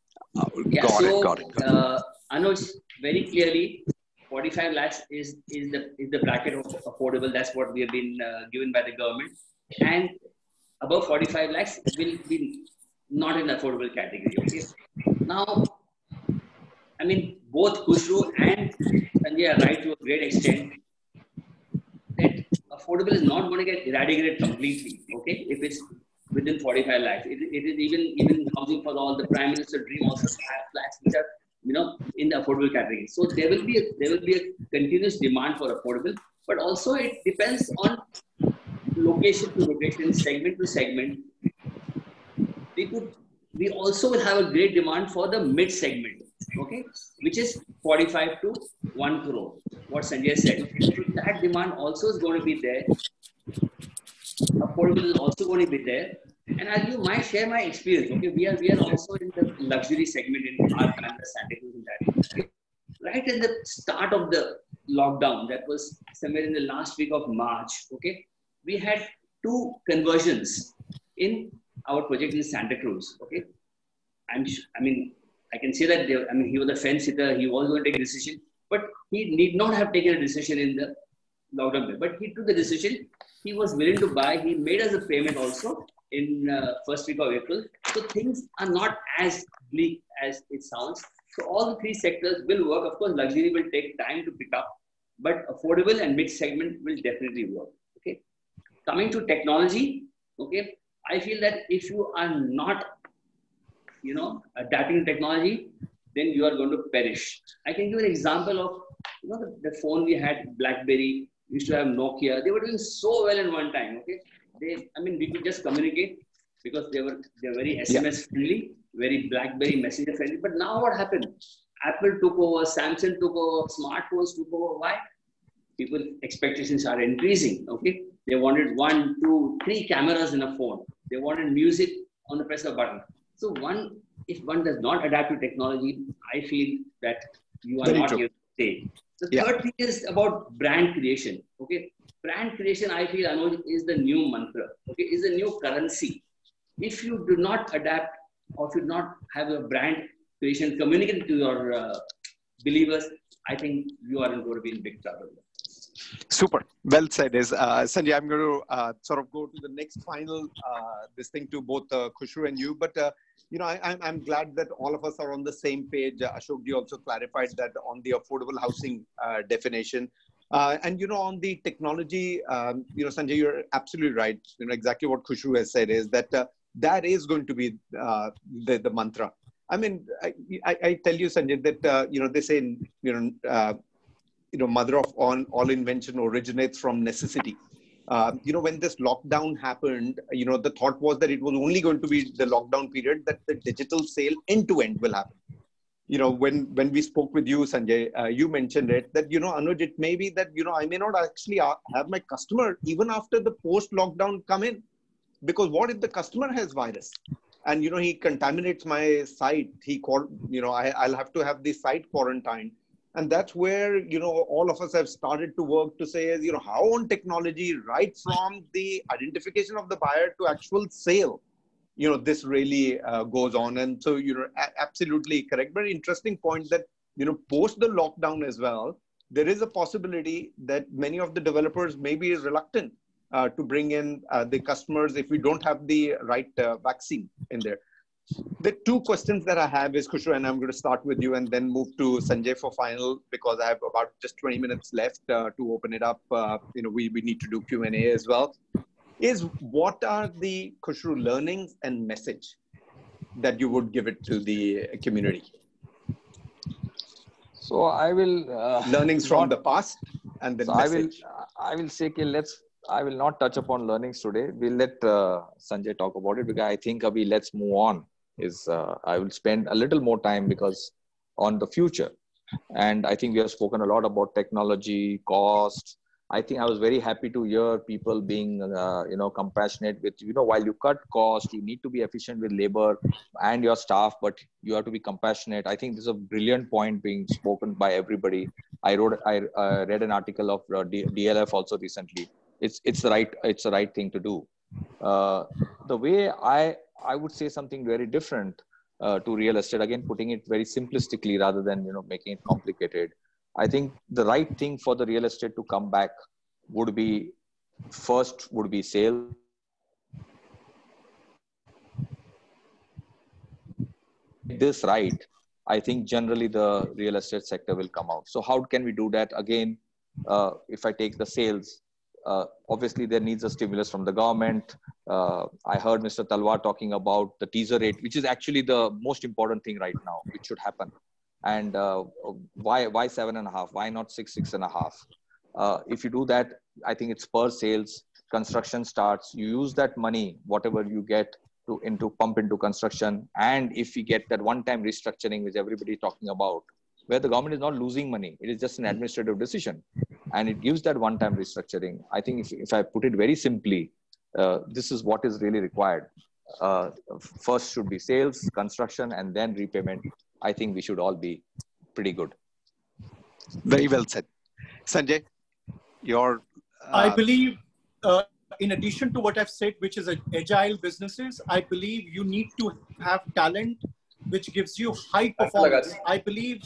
Got it. Anuj, very clearly, 45 lakhs is the bracket of affordable. That's what we have been given by the government. And above 45 lakhs will be not in the affordable category. Okay. Now, I mean, both Khushru and Sanjay are right to a great extent that affordable is not going to get eradicated completely. Okay, if it's within 45 lakhs, it is even housing for all. The Prime Minister dream also have flats which are in the affordable category. So there will be a continuous demand for affordable, but also it depends on location to location, segment to segment. We also will have a great demand for the mid segment, okay, which is 45 to 1 crore, what Sanjay said. So that demand also is going to be there. Affordable is also going to be there. And I'll share my experience. Okay, we are also in the luxury segment in our Canada, Santa Cruz, in that. Okay? Right at the start of the lockdown, that was somewhere in the last week of March. Okay, we had 2 conversions in our project in Santa Cruz. Okay, I can say that he was a fence sitter. He was going to take a decision, but he need not have taken a decision in the lockdown. But he took the decision. He was willing to buy. He made us a payment also in first week of April. So things are not as bleak as it sounds. So all the 3 sectors will work. Of course, luxury will take time to pick up, but affordable and mid segment will definitely work. Okay. Coming to technology, okay, I feel that if you are not, adapting to technology, then you are going to perish. I can give an example of, the phone we had, BlackBerry, we used to have Nokia. They were doing so well in one time. Okay, we could just communicate because they're very SMS friendly, very BlackBerry messenger friendly. But now what happened? Apple took over, Samsung took over, smartphones took over. Why? People expectations are increasing. Okay, they wanted 1, 2, 3 cameras in a phone. They wanted music on the press of a button. So if one does not adapt to technology, I feel that you are not here to stay. The third thing is about brand creation. Okay, brand creation, I feel, Anuj, is the new mantra. Okay, is the new currency. If you do not adapt or if you do not have a brand creation, communicate to your believers, I think you are going to be in big trouble. Super. Well said. Sanjay, I'm going to sort of go to the next final this thing to both Khushru and you. But, I'm glad that all of us are on the same page. Ashokji also clarified that on the affordable housing definition. And, on the technology, Sanjay, you're absolutely right. Exactly what Khushru has said is that that is going to be the mantra. I mean, I tell you, Sanjay, that, they say, mother of all invention originates from necessity. When this lockdown happened, the thought was that it was only going to be the lockdown period that the digital sale end to end will happen. When we spoke with you, Sanjay, you mentioned it that, Anuj, it may be that, I may not actually have my customer even after the post lockdown come in, because what if the customer has virus? and he contaminates my site. I'll have to have the site quarantined. And that's where all of us have started to work to say is how on technology, right from the identification of the buyer to actual sale, this really goes on. And so absolutely correct. Very interesting point that post the lockdown as well, there is a possibility that many of the developers may be reluctant to bring in the customers if we don't have the right vaccine in there. The two questions that I have is, Khushru, and I'm going to start with you and then move to Sanjay for final, because I have about just 20 minutes left to open it up. We need to do Q&A as well. Is what are the, Khushru, learnings and message that you would give it to the community? So I will... learnings from the past and then message. I will say, I will not touch upon learnings today. We'll let Sanjay talk about it, because I think let's move on. I will spend a little more time because on the future. And I think we have spoken a lot about technology, cost. I think I was very happy to hear people being, compassionate with, while you cut cost, you need to be efficient with labor and your staff, but you have to be compassionate. I think this is a brilliant point being spoken by everybody. I read an article of DLF also recently. It's the right thing to do. The way I would say something very different to real estate, again, putting it very simplistically rather than, making it complicated. I think the right thing for the real estate to come back would be sales. This right, I think generally the real estate sector will come out. So how can we do that? Again, if I take the sales, obviously there needs a stimulus from the government. I heard Mr. Talwar talking about the teaser rate, which is actually the most important thing right now, which should happen. And why 7.5? Why not 6.5? If you do that, I think it's per sales. Construction starts. You use that money, whatever you get, to pump into construction. And if we get that one-time restructuring, which everybody is talking about, where the government is not losing money, it is just an administrative decision, and it gives that one-time restructuring. I think if I put it very simply, this is what is really required. First should be sales, construction, and then repayment. I think we should all be pretty good. Very well said. Sanjay, your... I believe, in addition to what I've said, which is agile businesses, I believe you need to have talent which gives you high performance. I believe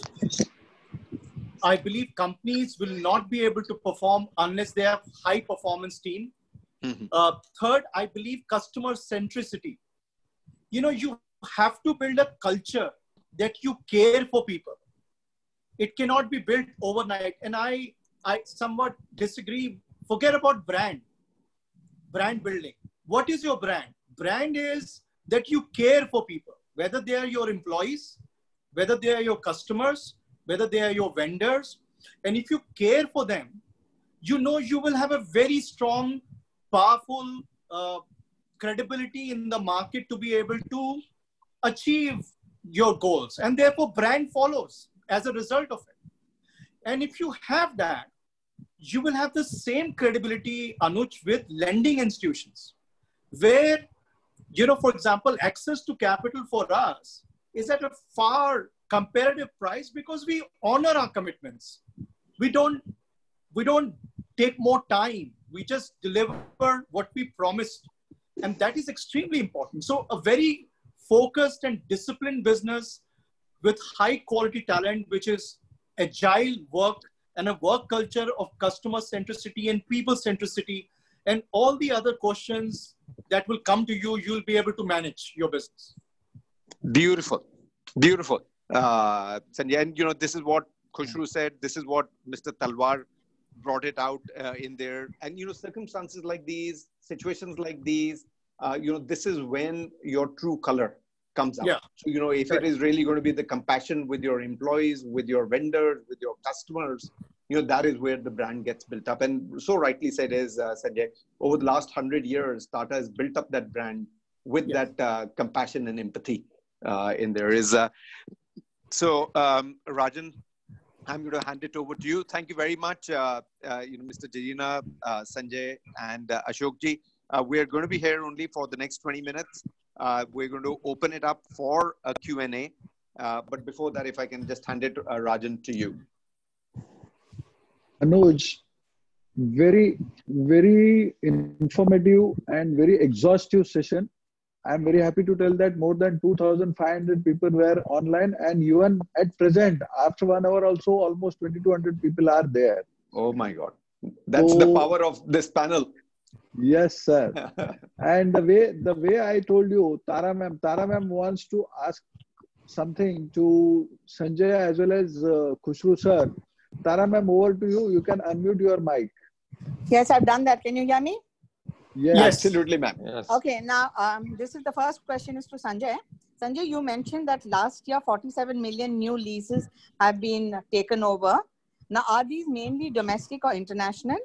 companies will not be able to perform unless they have high performance team. Mm-hmm. Third, I believe customer centricity. You have to build a culture that you care for people. It cannot be built overnight. And I somewhat disagree. Forget about brand building. What is your brand? Brand is that you care for people, whether they are your employees, whether they are your customers, whether they are your vendors. And if you care for them, you will have a very strong, powerful credibility in the market to be able to achieve your goals. And therefore, brand follows as a result of it. And if you have that, you will have the same credibility, Anuj, with lending institutions, where, for example, access to capital for us is at a far comparative price because we honor our commitments. We don't take more time. We just deliver what we promised. And that is extremely important. So a very focused and disciplined business with high quality talent, which is agile work and a work culture of customer centricity and people centricity, and all the other questions that will come to you, you'll be able to manage your business. Beautiful. Beautiful. Sanjay, and this is what Khushru said. This is what Mr. Talwar brought it out in there. And, circumstances like these, situations like these, this is when your true color comes out. Yeah. So, if it is really going to be the compassion with your employees, with your vendors, with your customers, that is where the brand gets built up. And so rightly said is, Sanjay, over the last 100 years, Tata has built up that brand with that compassion and empathy in there. So, Rajan, I'm going to hand it over to you. Thank you very much, Mr. Jajina, Sanjay, and Ashokji. We're going to be here only for the next 20 minutes. we're going to open it up for a Q&A. But before that, if I can just hand it, Rajan, to you. Anuj, very, very informative and very exhaustive session. I'm very happy to tell that more than 2,500 people were online, and even at present, after 1 hour also, almost 2,200 people are there. Oh my God. That's the power of this panel. Yes, sir. And the way I told you, Tara ma'am wants to ask something to Sanjay as well as Khushru sir. Tara ma'am, over to you. You can unmute your mic. Yes, I've done that. Can you hear me? Yes. Absolutely, ma'am. Yes. Okay, now this is the first question is to Sanjay. Sanjay, you mentioned that last year 47 million new leases have been taken over. Now, are these mainly domestic or international?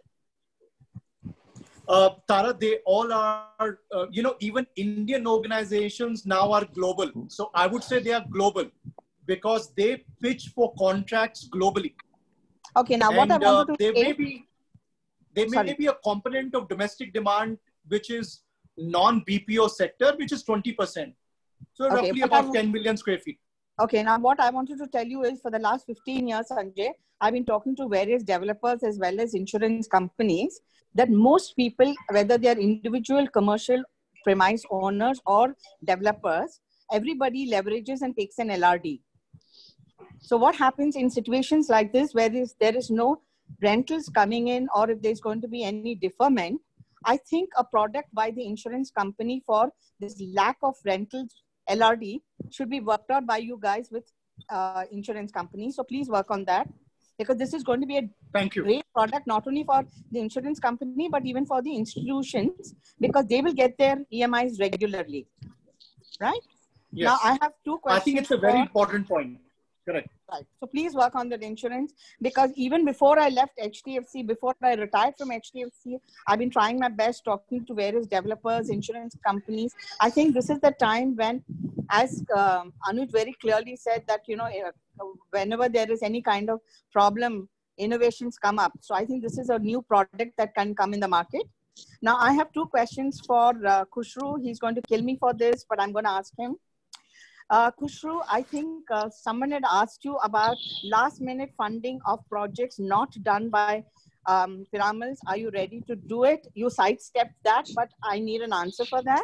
Tara, they all are, even Indian organizations now are global. So I would say they are global because they pitch for contracts globally. Okay, now what I wanted to say... There may be a component of domestic demand, which is non-BPO sector, which is 20%. So roughly about 10 million square feet. Okay, now what I wanted to tell you is for the last 15 years, Sanjay, I've been talking to various developers as well as insurance companies that most people, whether they're individual commercial premise owners or developers, everybody leverages and takes an LRD. So what happens in situations like this, where there is no rentals coming in, or if there's going to be any deferment, I think a product by the insurance company for this lack of rentals LRD should be worked out by you guys with insurance companies. So please work on that, because this is going to be a great product, not only for the insurance company, but even for the institutions, because they will get their EMIs regularly, right? Yes. Now I have two questions. I think it's a very important point. Correct. Right. So please work on that insurance, because even before I left HDFC, before I retired from HDFC, I've been trying my best talking to various developers, insurance companies. I think this is the time when, as Anuj very clearly said, that, whenever there is any kind of problem, innovations come up. So I think this is a new product that can come in the market. Now I have two questions for Khushru. He's going to kill me for this, but I'm going to ask him. Khushru, I think someone had asked you about last minute funding of projects not done by Piramal. Are you ready to do it? You sidestepped that, but I need an answer for that.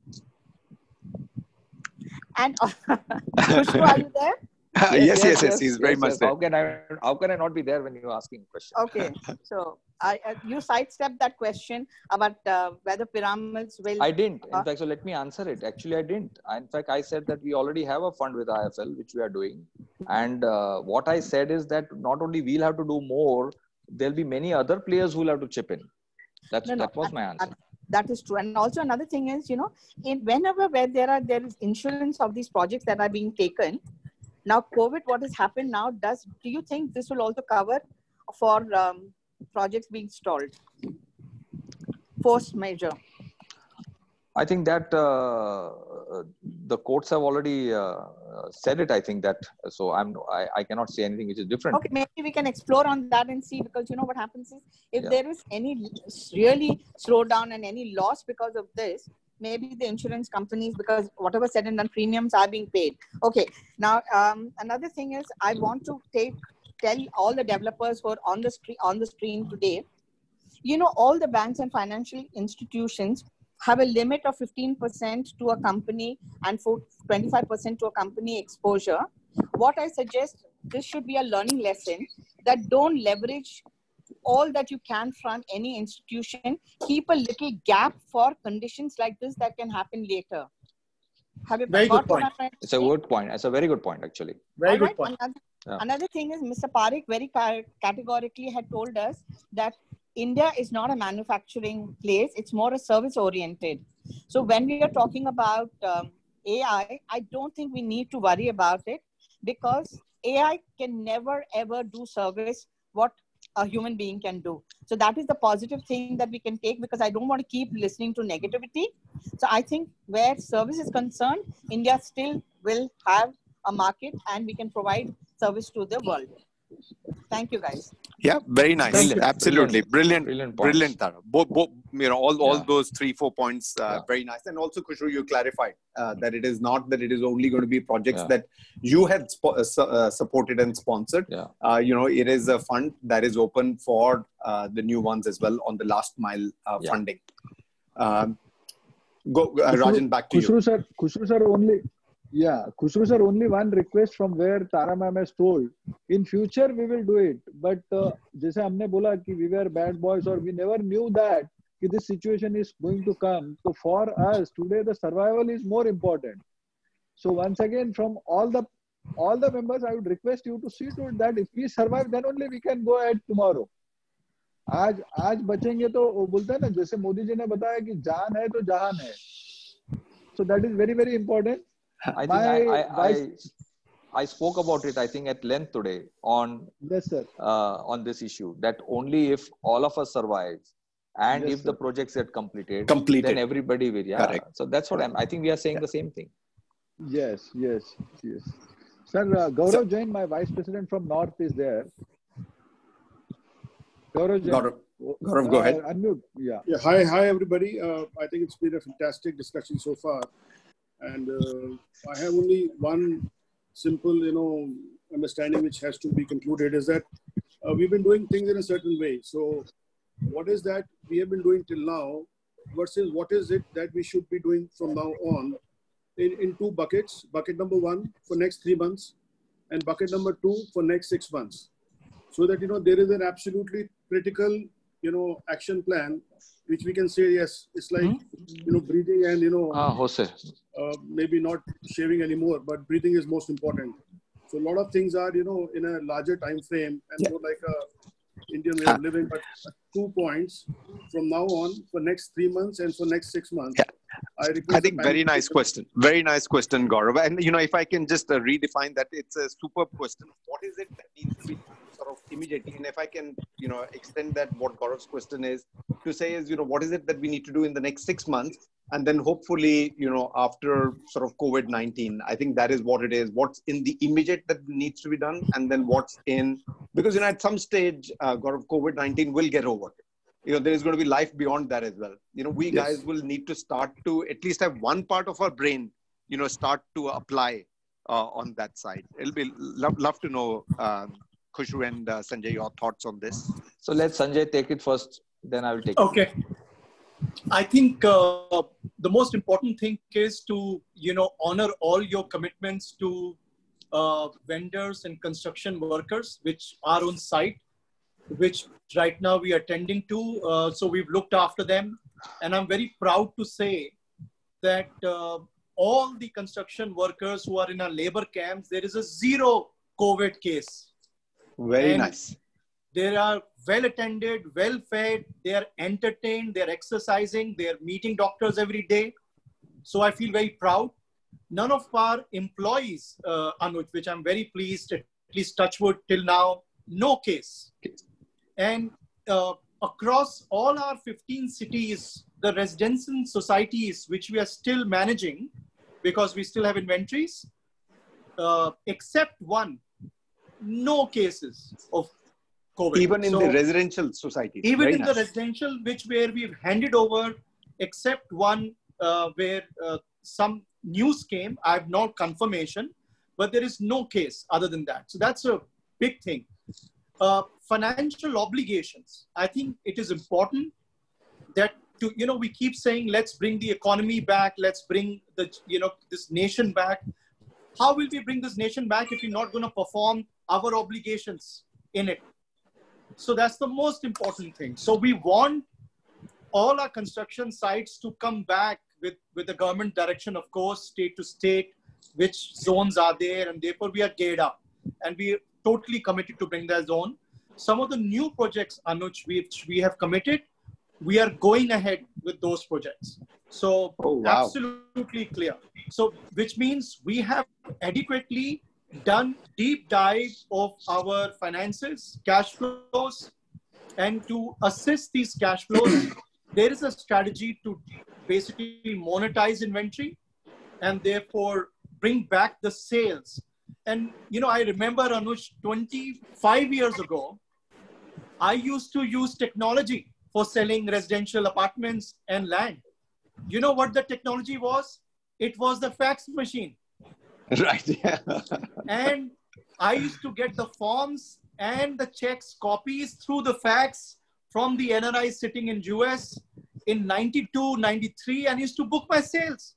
And Khushru, are you there? Yes. He's very much there. How can I not be there when you're asking questions? Okay, so you sidestepped that question about whether Piramals will... I didn't. In fact, so let me answer it. Actually, I didn't. In fact, I said that we already have a fund with IIFL, which we are doing. And what I said is that not only we'll have to do more, there'll be many other players who will have to chip in. That was my answer. That is true. And also another thing is, whenever there is insurance of these projects that are being taken, now COVID, what has happened now, do you think this will also cover for projects being stalled? Force majeure. I think that the courts have already said it. I think that, so I cannot say anything which is different. Okay, maybe we can explore on that and see, because what happens is, if there is any really slowdown and any loss because of this, maybe the insurance companies, because whatever said and done, premiums are being paid. Okay, now another thing is, I want to tell all the developers who are on the screen today, all the banks and financial institutions have a limit of 15% to a company and for 25% to a company exposure. What I suggest, this should be a learning lesson, that don't leverage all that you can from any institution. Keep a little gap for conditions like this that can happen later. Have you very good point? It's a good point. It's a very good point, actually. Very good point. Another thing is, Mr. Parekh very categorically had told us that India is not a manufacturing place. It's more a service oriented. So when we are talking about AI, I don't think we need to worry about it, because AI can never ever do service what a human being can do. So that is the positive thing that we can take, because I don't want to keep listening to negativity. So I think where service is concerned, India still will have a market and we can provide service to the world. Thank you, guys. Yeah, very nice. Brilliant. Absolutely. Brilliant. Brilliant points. Brilliant, Tara. Both, all Yeah. those 3-4 points, very nice. And also, Khushru, you clarified that it is not that it is only going to be projects that you had supported and sponsored. Yeah. It is a fund that is open for the new ones as well on the last mile funding. Rajan, back to you. Khushru sir, only one request from where Tara ma'am has told. In future, we will do it. But जैसे हमने बोला कि we were bad boys or we never knew that this situation is going to come. So for us today, the survival is more important. So once again, from all the members, I would request you to see to it that if we survive, then only we can go ahead tomorrow. आज बचेंगे तो वो बोलते हैं ना, जैसे मोदी जी ने बताया कि जान है तो जहान है. So that is very, very important. I think I spoke about it, I think, at length today on on this issue, that only if all of us survive and if the projects get completed, then everybody will. Yeah. Correct. So that's what I think we are saying the same thing. Yes. Sir, Gaurav Jain, my vice president from North, is there. Gaurav Jain. Gaurav, go ahead. Unmute. Yeah. Hi, everybody. I think it's been a fantastic discussion so far. And I have only one simple, understanding which has to be concluded is that we've been doing things in a certain way. So what is that we have been doing till now versus what is it that we should be doing from now on in two buckets. Bucket number 1 for next 3 months and bucket number 2 for next 6 months. So that, there is an absolutely critical, action plan, which we can say, yes, it's like, breathing and, maybe not shaving anymore, but breathing is most important. So a lot of things are, in a larger time frame and more like a Indian way of living, but 2 points from now on for next 3 months and for next 6 months. I think very nice question. Very nice question, Gaurav. And, if I can just redefine that, it's a superb question. What is it that needs to be sort of immediately? And if I can, extend that, what Gaurav's question is to say is, what is it that we need to do in the next 6 months? And then hopefully, after sort of COVID-19, I think that is what it is. What's in the immediate that needs to be done, and then what's in, because, at some stage, Gaurav, COVID-19 will get over. There is going to be life beyond that as well. We guys will need to start to at least have one part of our brain, start to apply on that side. It'll be love to know, Khushru and Sanjay, your thoughts on this. So let Sanjay take it first, then I will take it. Okay. I think the most important thing is to, honor all your commitments to vendors and construction workers, which are on site, which right now we are attending to. So we've looked after them. And I'm very proud to say that all the construction workers who are in our labor camps, there is a 0 COVID case. Very nice. They are well attended, well fed, they are entertained, they are exercising, they are meeting doctors every day. So I feel very proud. None of our employees, Anuj, which I'm very pleased, at least touch wood till now, no case. And across all our 15 cities, the residential societies, which we are still managing because we still have inventories, except one, no cases of COVID. Even in the residential society. Even in the residential, where we've handed over, except one where some news came, I have no confirmation, but there is no case other than that. So that's a big thing. Financial obligations. I think it is important that we keep saying, let's bring the economy back. Let's bring this nation back. How will we bring this nation back if we're not going to perform our obligations in it? So that's the most important thing. So we want all our construction sites to come back with the government direction, of course, state to state, which zones are there, and therefore we are geared up. And we are totally committed to bring that zone. Some of the new projects, Anuj, which we have committed, we are going ahead with those projects. So absolutely clear. So which means we have adequately done deep dive of our finances, cash flows, and to assist these cash flows, there is a strategy to basically monetize inventory and therefore bring back the sales. And, you know, I remember, Anuj, 25 years ago, I used to use technology for selling residential apartments and land. You know what the technology was? It was the fax machine. Right. Yeah. And I used to get the forms and the checks copies through the fax from the NRIs sitting in US in 92, 93, and used to book my sales.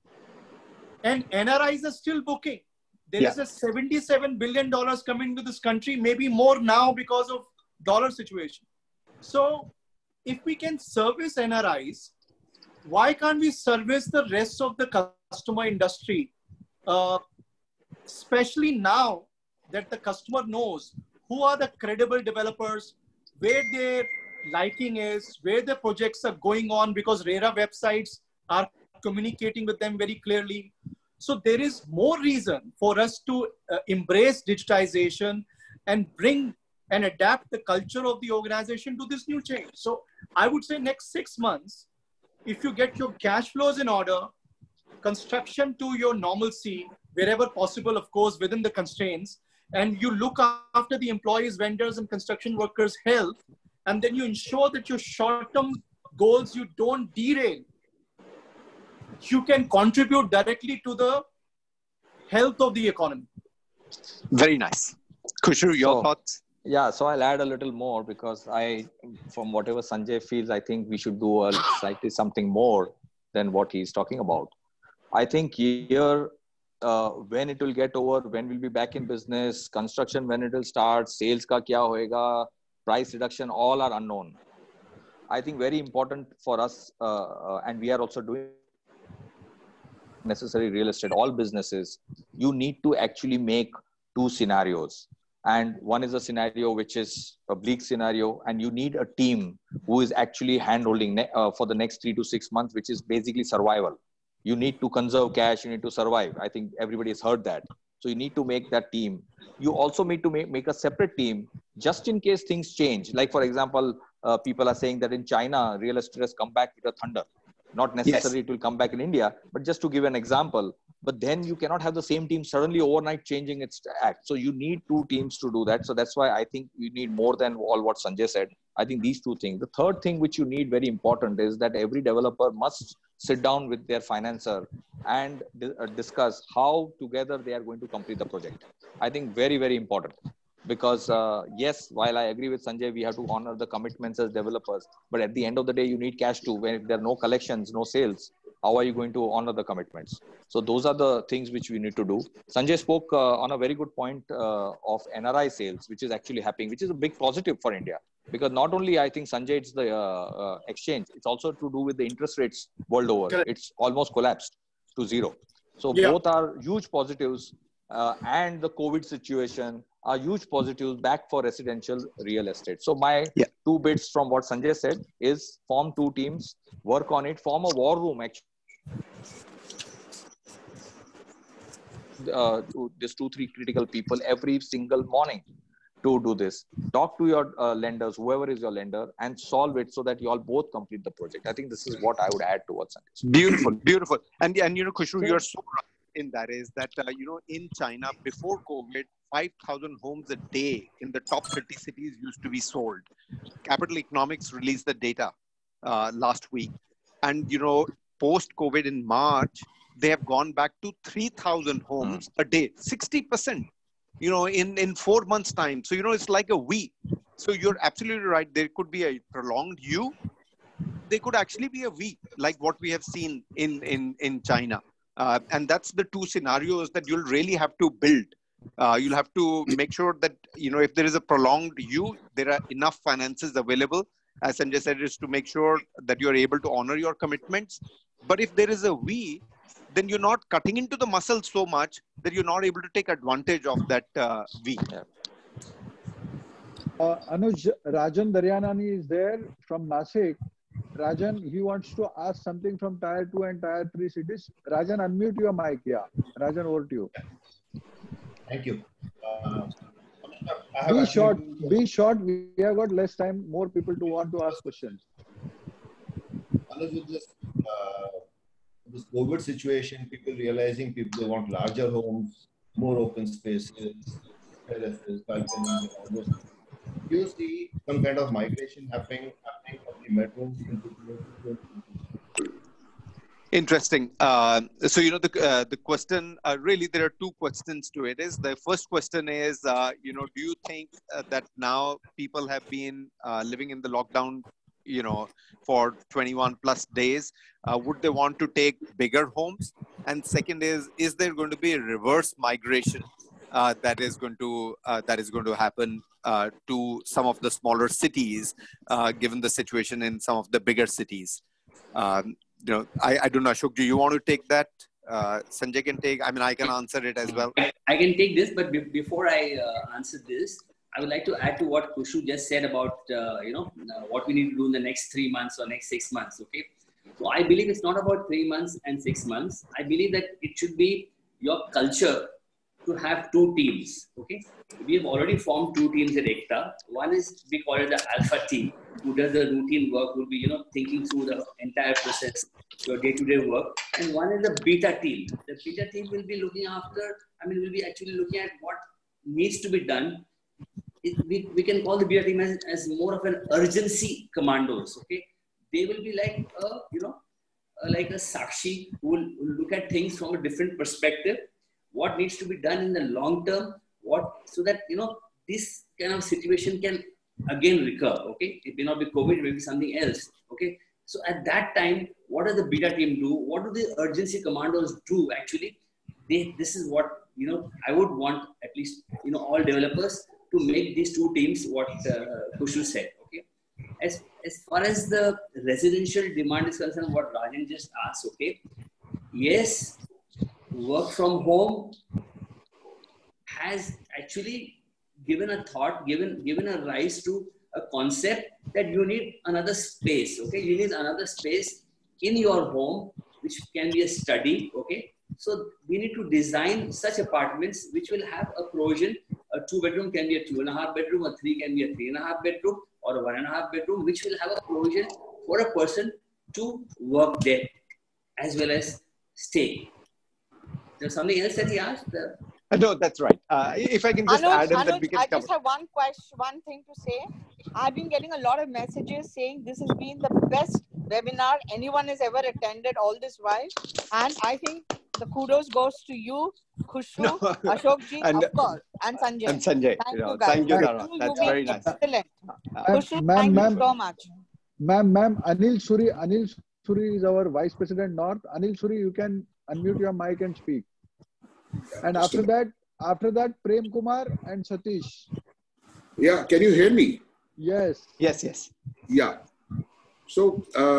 And NRIs are still booking. There is a $77 billion coming to this country, maybe more now because of dollar situation. So if we can service NRIs, why can't we service the rest of the customer industry? Especially now that the customer knows who are the credible developers, where their liking is, where the projects are going on, because RERA websites are communicating with them very clearly. So there is more reason for us to embrace digitization and bring and adapt the culture of the organization to this new change. So I would say next 6 months, if you get your cash flows in order, construction to your normalcy, wherever possible, of course, within the constraints, and you look after the employees, vendors, and construction workers' health, and then you ensure that your short-term goals, you don't derail, you can contribute directly to the health of the economy. Very nice. Khushru, your thoughts? Yeah, so I'll add a little more because from whatever Sanjay feels, I think we should do slightly something more than what he's talking about. I think here, when it will get over, when we'll be back in business, construction, when it will start, sales ka kya hoega, price reduction, all are unknown. I think very important for us, and we are also doing necessary real estate, all businesses, you need to actually make 2 scenarios. And one is a scenario which is a bleak scenario, and you need a team who is actually hand-holding for the next 3 to 6 months, which is basically survival. You need to conserve cash, you need to survive. I think everybody has heard that. So you need to make that team. You also need to make a separate team just in case things change. Like, for example, people are saying that in China, real estate has come back with a thunder. Not necessarily it will come back in India, but just to give an example. But then you cannot have the same team suddenly overnight changing its act. So you need 2 teams to do that. So that's why I think you need more than all what Sanjay said. I think these 2 things. The third thing which you need very important is that every developer must sit down with their financer and discuss how together they are going to complete the project. I think very, very important. Because yes, while I agree with Sanjay, we have to honor the commitments as developers. But at the end of the day, you need cash too. When there are no collections, no sales, how are you going to honor the commitments? So those are the things which we need to do. Sanjay spoke on a very good point of NRI sales, which is actually happening, which is a big positive for India. Because not only I think Sanjay, it's the exchange, it's also to do with the interest rates world over. Correct. It's almost collapsed to 0. So both are huge positives, and the COVID situation are huge positives back for residential real estate. So my 2 bits from what Sanjay said is form 2 teams, work on it, form a war room actually. To this 2-3 critical people every single morning to do this. Talk to your lenders, whoever is your lender, and solve it so that you all both complete the project. I think this is what I would add to what Sanjay said. Beautiful, beautiful. And you know, Khushru, you're so right in that is that, you know, in China before COVID, 5,000 homes a day in the top 30 cities used to be sold. Capital Economics released the data last week. And, you know, post-COVID in March, they have gone back to 3,000 homes a day, 60%, you know, in 4 months' time. So, you know, it's like a V. So you're absolutely right. There could be a prolonged U. They could actually be a V, like what we have seen in China. And that's the 2 scenarios that you'll really have to build. You'll have to make sure that, you know, if there is a prolonged U, there are enough finances available. As Sanjay said, is to make sure that you're able to honor your commitments. But if there is a V, then you're not cutting into the muscle so much that you're not able to take advantage of that V. Anuj, Rajan Daryanani is there from Nasik. Rajan, he wants to ask something from Tier 2 and Tier 3 cities. Rajan, unmute your mic. Yeah. Rajan, over to you. Thank you. Be short. Be short. We have got less time. More people to want to ask questions. With this COVID situation, people realizing they want larger homes, more open spaces, terraces, balconies, and all those things. Do you see some kind of migration happening from the metros into the Interesting. So, you know, the question, really, there are two questions to it. Is the first question is, you know, do you think that now people have been living in the lockdown, you know, for 21 plus days, would they want to take bigger homes? And second is there going to be a reverse migration that is going to happen to some of the smaller cities, given the situation in some of the bigger cities? You know, I don't know, Ashok, do you want to take that? Sanjay can take, I mean, I can answer it as well. I can take this, but before I answer this, I would like to add to what Kushu just said about, you know, what we need to do in the next 3 months or next 6 months, okay? So I believe it's not about 3 months and 6 months. I believe that it should be your culture to have 2 teams, okay? We have already formed 2 teams at Ekta. One is, we call it the alpha team, who does the routine work, will be, you know, thinking through the entire process, your day-to-day work. And one is the beta team. The beta team will be looking after, I mean, will be actually looking at what needs to be done. We can call the beta team as more of an urgency commandos, okay? They will be like, you know, like a Sakshi who will look at things from a different perspective. What needs to be done in the long term, so that, you know, this kind of situation can again recur, okay? It may not be COVID, it may be something else, okay? So at that time, what does the beta team do? What do the urgency commandos do actually? This is what, you know, I would want at least, you know, all developers to make these 2 teams what Kushu said, okay? As far as the residential demand is concerned, what Rajan just asked, okay? Yes, work from home has actually given a thought, given a rise to a concept that you need another space, okay? You need another space in your home, which can be a study, okay? So we need to design such apartments which will have a provision. A 2-bedroom can be a 2.5 bedroom, a 3 can be a 3.5 bedroom, or a 1.5 bedroom, which will have a provision for a person to work there as well as stay. There's something else that he asked? No, that's right. If I can just add in that we can I cover. just have one thing to say. I've been getting a lot of messages saying this has been the best webinar anyone has ever attended all this while. And I think the kudos goes to you, Kushu, Ashokji, of course, and Sanjay. And Sanjay. Thank You know, you guys. thank you, Dara. That's very nice. Excellent. Kushu, thank you so much. Ma'am, Anil Suri is our Vice President North. Anil Suri, you can unmute your mic and speak. And after that, Prem Kumar and Satish. Yeah, can you hear me? Yes. Yes. Yeah. So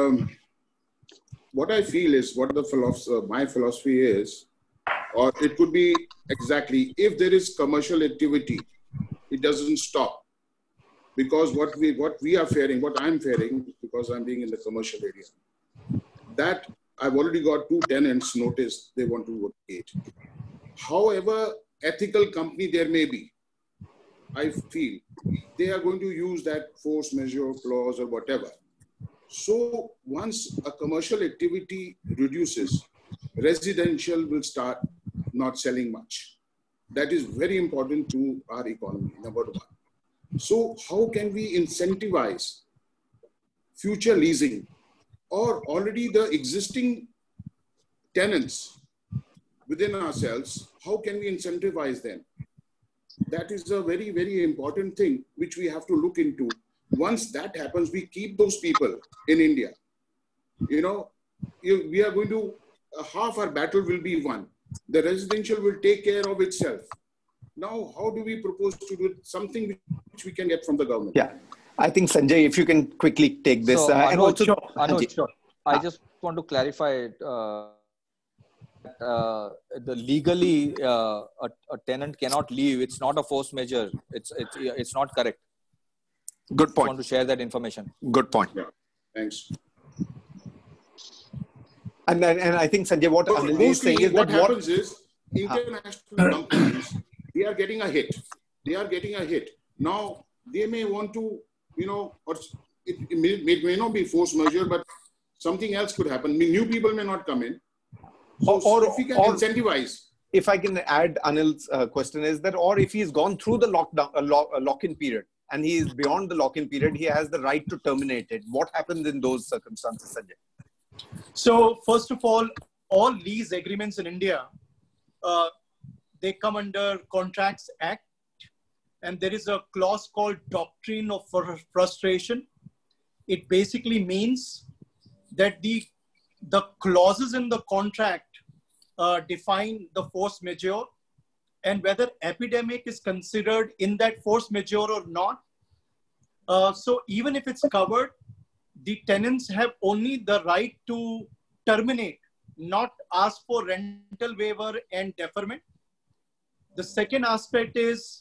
what I feel is what my philosophy is, or it could be exactly, if there is commercial activity, it doesn't stop. Because what we are fearing, what I'm fearing, because I'm being in the commercial area, that I've already got 2 tenants notice they want to vacate. However ethical company there may be, I feel they are going to use that force majeure clause or whatever. So once a commercial activity reduces, residential will start not selling much. That is very important to our economy, number 1. So how can we incentivize future leasing, or already the existing tenants within ourselves, how can we incentivize them? That is a very, very important thing which we have to look into. Once that happens, we keep those people in India. You know, we are going to, half our battle will be won. The residential will take care of itself. Now, how do we propose to do something which we can get from the government? Yeah, I think Sanjay, if you can quickly take this. So, and also, Anuj, I just want to clarify the legally a tenant cannot leave. It's not a force majeure. It's not correct. Good point. I want to share that information. Good point. Yeah. Thanks. And I think Sanjay, what Anil is saying is what that happens is international companies, they are getting a hit. Now they may want to, you know, or it may not be force majeure, but something else could happen. New people may not come in. So if we can incentivize. if I can add Anil's question is that, or if he's gone through the lock-in period and he is beyond the lock-in period, he has the right to terminate it. What happens in those circumstances, Sanjay? So first of all lease agreements in India, they come under Contracts Act, and there is a clause called doctrine of frustration. It basically means that the clauses in the contract define the force majeure, and whether epidemic is considered in that force majeure or not. So even if it's covered, the tenants have only the right to terminate, not ask for rental waiver and deferment. The second aspect is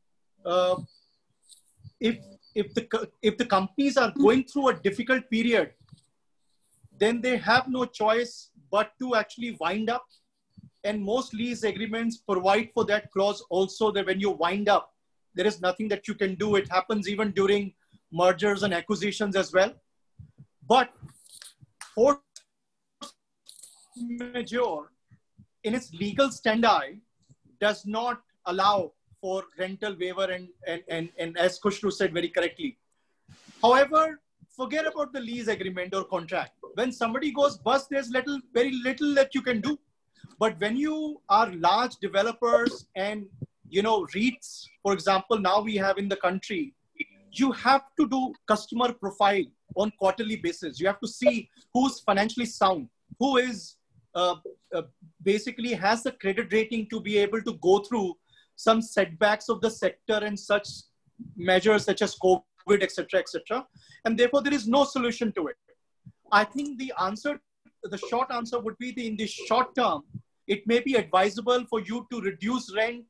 if the companies are going through a difficult period, then they have no choice but to actually wind up. And most lease agreements provide for that clause also, that when you wind up, there is nothing that you can do. It happens even during mergers and acquisitions as well. But force majeure, in its legal standi, does not allow for rental waiver and as Khushru said very correctly. However, forget about the lease agreement or contract. When somebody goes bust, there's very little that you can do. But when you are large developers and, REITs, for example, now we have in the country, you have to do customer profile on quarterly basis. You have to see who's financially sound, who is basically has the credit rating to be able to go through some setbacks of the sector and such measures such as COVID, etc., etc. And therefore, there is no solution to it. I think the short answer would be in the short term, it may be advisable for you to reduce rent,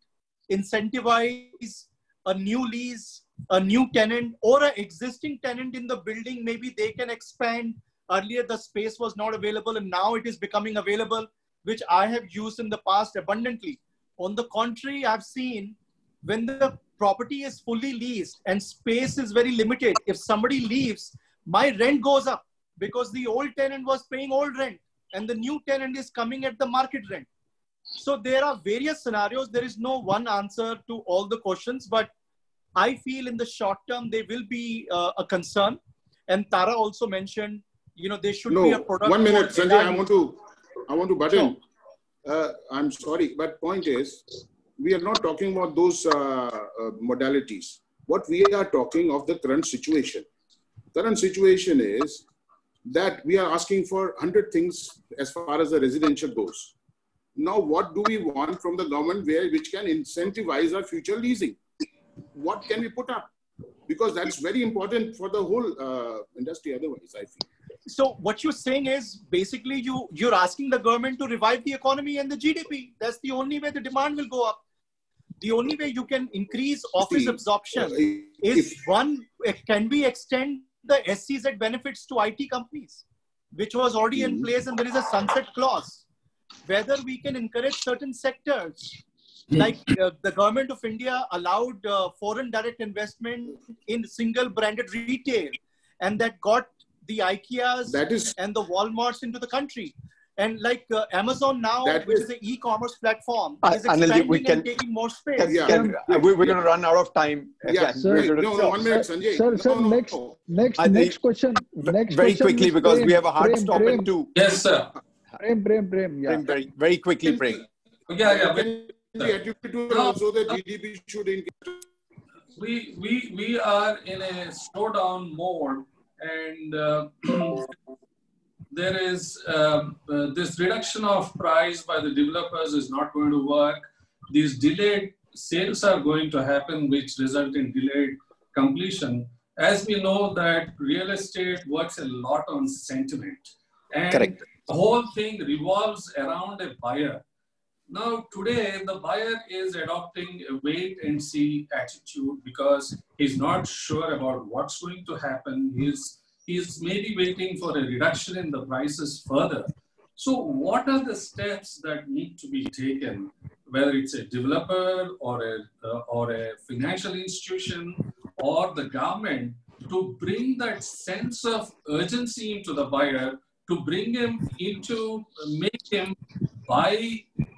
incentivize a new lease, a new tenant, or an existing tenant in the building. Maybe they can expand. Earlier, the space was not available and now it is becoming available, which I have used in the past abundantly. On the contrary, I've seen when the property is fully leased and space is very limited, if somebody leaves, my rent goes up because the old tenant was paying old rent and the new tenant is coming at the market rent. So there are various scenarios. There is no one answer to all the questions, but I feel in the short term, there will be a concern. And Tara also mentioned, there should be a product. 1 minute, Sanjay, I want to butt in. I'm sorry, but point is, we are not talking about those modalities. What we are talking of the current situation. Current situation is that we are asking for 100 things as far as the residential goes. Now, what do we want from the government which can incentivize our future leasing? What can we put up? Because that's very important for the whole industry otherwise, I feel. So what you're saying is basically you're asking the government to revive the economy and the GDP. That's the only way the demand will go up. The only way you can increase office absorption is can we extend the SEZ benefits to IT companies, which was already in place, and there is a sunset clause. Whether we can encourage certain sectors, like the government of India allowed foreign direct investment in single branded retail, and that got the IKEAs and the Walmarts into the country. And like Amazon now, which is an e-commerce platform, is expanding and taking more space. We're going to run out of time. Sir, 1 minute, Sanjay. Sir, next question. Very quickly, because we have a hard stop at 2. Yes, sir. Prem. Yeah. Very quickly, Prem. Yeah. Also, the GDP should increase. We are in a slowdown mode, and there is this reduction of price by the developers is not going to work. These delayed sales are going to happen, which result in delayed completion. As we know that real estate works a lot on sentiment. And correct. The whole thing revolves around a buyer. Now, today, the buyer is adopting a wait and see attitude because he's not sure about what's going to happen. He's maybe waiting for a reduction in the prices further. So what are the steps that need to be taken, whether it's a developer or a financial institution or the government, to bring that sense of urgency into the buyer, to bring him into, make him buy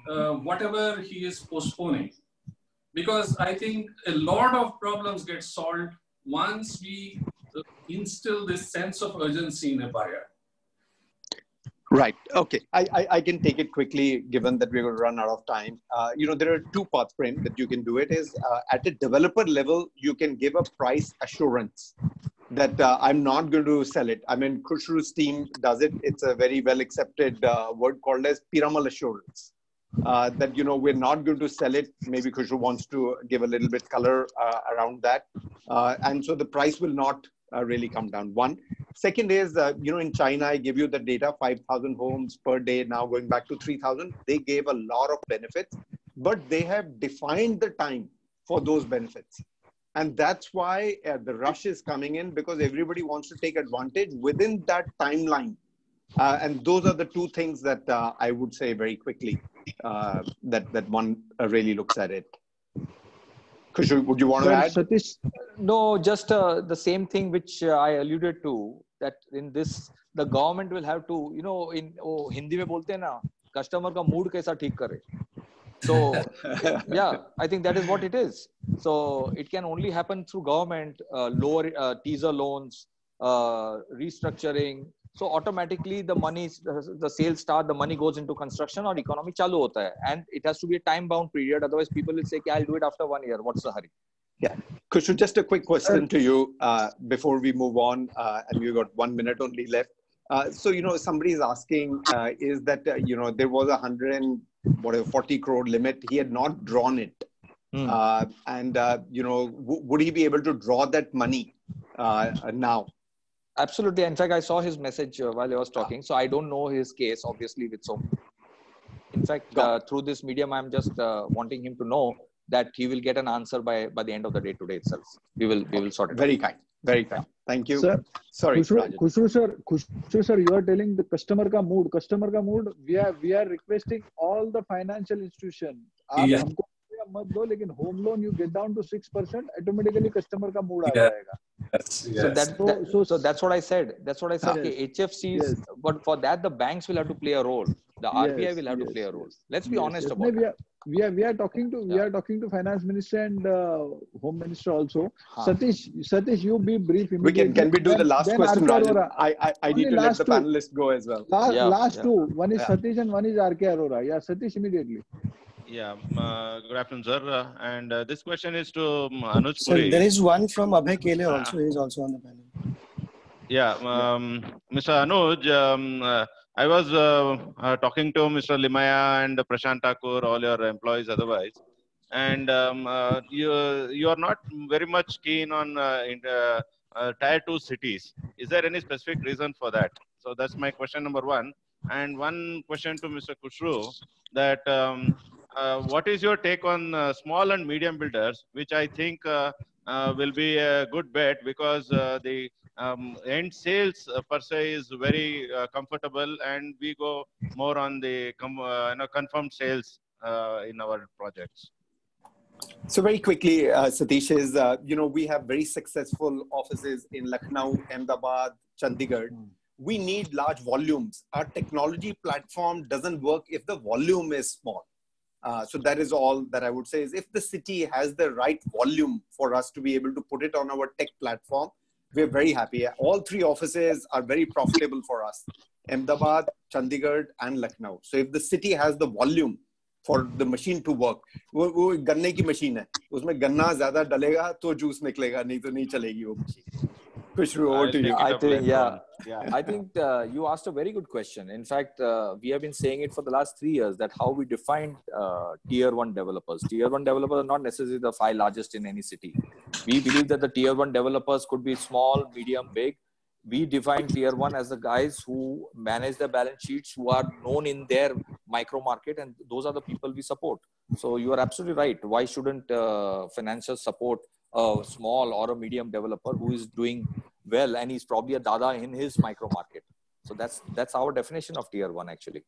whatever he is postponing. Because I think a lot of problems get solved once we instill this sense of urgency in a buyer. Right. Okay. I can take it quickly, given that we're going to run out of time. There are two paths, Prem, that you can do it is at a developer level, you can give a price assurance that I'm not going to sell it. I mean, Khushru's team does it. It's a very well accepted word called as Piramal assurance. That, we're not going to sell it. Maybe Khushru wants to give a little bit color around that. And so the price will not really come down. One. Second is, in China, I give you the data, 5,000 homes per day, now going back to 3,000. They gave a lot of benefits, but they have defined the time for those benefits. And that's why the rush is coming in, because everybody wants to take advantage within that timeline. And those are the two things that I would say very quickly that one really looks at it. Khushru, would you want to add? Satish, no, just the same thing which I alluded to, that in this, the government will have to, in Hindi mein bolte hain na, customer ka mood kaisa theek kare. So, yeah, I think that is what it is. So, it can only happen through government, lower teaser loans, restructuring. So, automatically the money, the sales start, the money goes into construction or economy chalu hota hai. And it has to be a time-bound period. Otherwise, people will say, I'll do it after 1 year. What's the hurry? Yeah. Khushru, just a quick question to you before we move on. And we've got 1 minute only left. So, somebody is asking, is that, there was 140 crore limit. He had not drawn it. Would he be able to draw that money now? Absolutely. In fact, I saw his message while I was talking. So I don't know his case, obviously, with so. In fact, through this medium, I'm just wanting him to know that he will get an answer by the end of the day today itself. We will sort it out. Very kind. Very kind. Thank you. Sir, sorry. Khushru sir, you are telling the customer ka mood. We are requesting all the financial institution. Yeah. मत दो, लेकिन home loan you get down to 6%, automatically customer का mood आ जाएगा. Yes. So that's what I said. That's what I said. Yes. HFCs, but for that the banks will have to play a role. The RBI will have to play a role. Let's be honest about it. We are talking to finance minister and home minister also. Satish, you be brief. Can we do the last question, Rajan? I need to let the panelists go as well. Last two. One is Satish and one is RK Arora. Yeah, Satish immediately. Yeah, good afternoon, sir. And this question is to Anuj Puri. There is one from Abhay Kele also. He is also on the panel. Yeah, Mr. Anuj, I was talking to Mr. Limaya and Prashant Thakur, all your employees otherwise. And you are not very much keen on tier 2 cities. Is there any specific reason for that? So that's my question number one. And one question to Mr. Khushru, that what is your take on small and medium builders, which I think will be a good bet, because the end sales per se is very comfortable, and we go more on the confirmed sales in our projects. So very quickly, Satish, is we have very successful offices in Lucknow, Ahmedabad, Chandigarh. We need large volumes. Our technology platform doesn't work if the volume is small. So that is all that I would say, is if the city has the right volume for us to be able to put it on our tech platform, we're very happy. All three offices are very profitable for us: Ahmedabad, Chandigarh, and Lucknow. So if the city has the volume for the machine to work, वो गन्ने की machine है, उसमें गन्ना ज़्यादा डलेगा तो juice निकलेगा, नहीं तो नहीं चलेगी वो machine. Khushru, over to you. I think you asked a very good question. In fact, we have been saying it for the last 3 years, that how we define tier 1 developers. Tier 1 developers are not necessarily the 5 largest in any city. We believe that the tier 1 developers could be small, medium, big. We define tier 1 as the guys who manage the balance sheets, who are known in their micro market, and those are the people we support. So you are absolutely right. Why shouldn't financial support a small or a medium developer who is doing well, and he's probably a dada in his micro market? So that's our definition of tier 1 actually.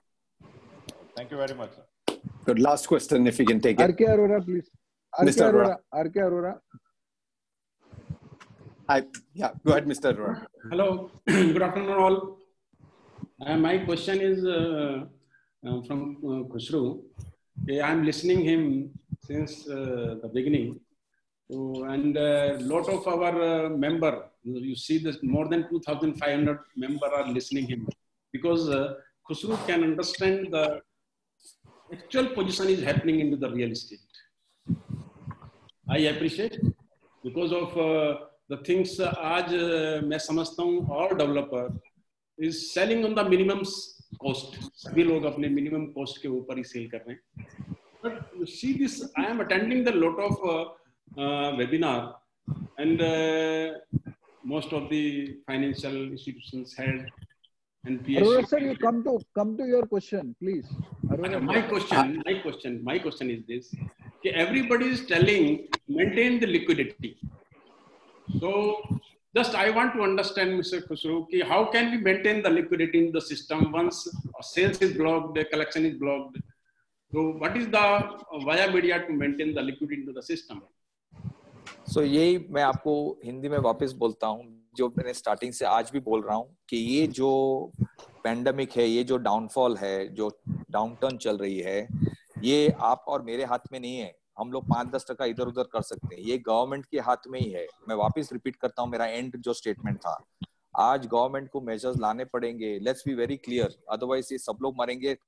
Thank you very much, sir. Good. Last question, if you can take it. RK Arora, please. Mr. Arora. RK Arora. Yeah, go ahead, Mr. Arora. Hello. Good afternoon, all. My question is from Khusru. I'm listening him since the beginning. So, and a lot of our member, you see this, more than 2,500 member are listening him, because Khusru can understand the actual position is happening into the real estate. I appreciate because of the things आज मैं समझता हूँ all developer is selling on the minimum cost. सभी लोग अपने minimum cost के ऊपर ही sell कर रहे हैं. But you see this, I am attending the lot of webinar, and most of the financial institutions had and Arora sir, you come to your question, please. My question is this: okay, everybody is telling maintain the liquidity. So just I want to understand, Mr. Khusru, how can we maintain the liquidity in the system once sales is blocked, the collection is blocked? So what is the via media to maintain the liquidity into the system? So यही मैं आपको हिंदी में वापस बोलता हूँ, जो मैंने starting से आज भी बोल रहा हूँ कि ये जो पैंडेमिक है, ये जो डाउनफॉल है, जो डाउनटर्न चल रही है, ये आप और मेरे हाथ में नहीं है. हम लोग 5-10% इधर उधर कर सकते हैं, ये गवर्नमेंट के हाथ में ही है. मैं वापस रिपीट करता हूँ मेरा एंड जो स्टेटमेंट था. आज गवर्नमेंट को मेजर्स लाने पड़ेंगे. Let's be very clear, otherwise ये सब लोग मरेंगे.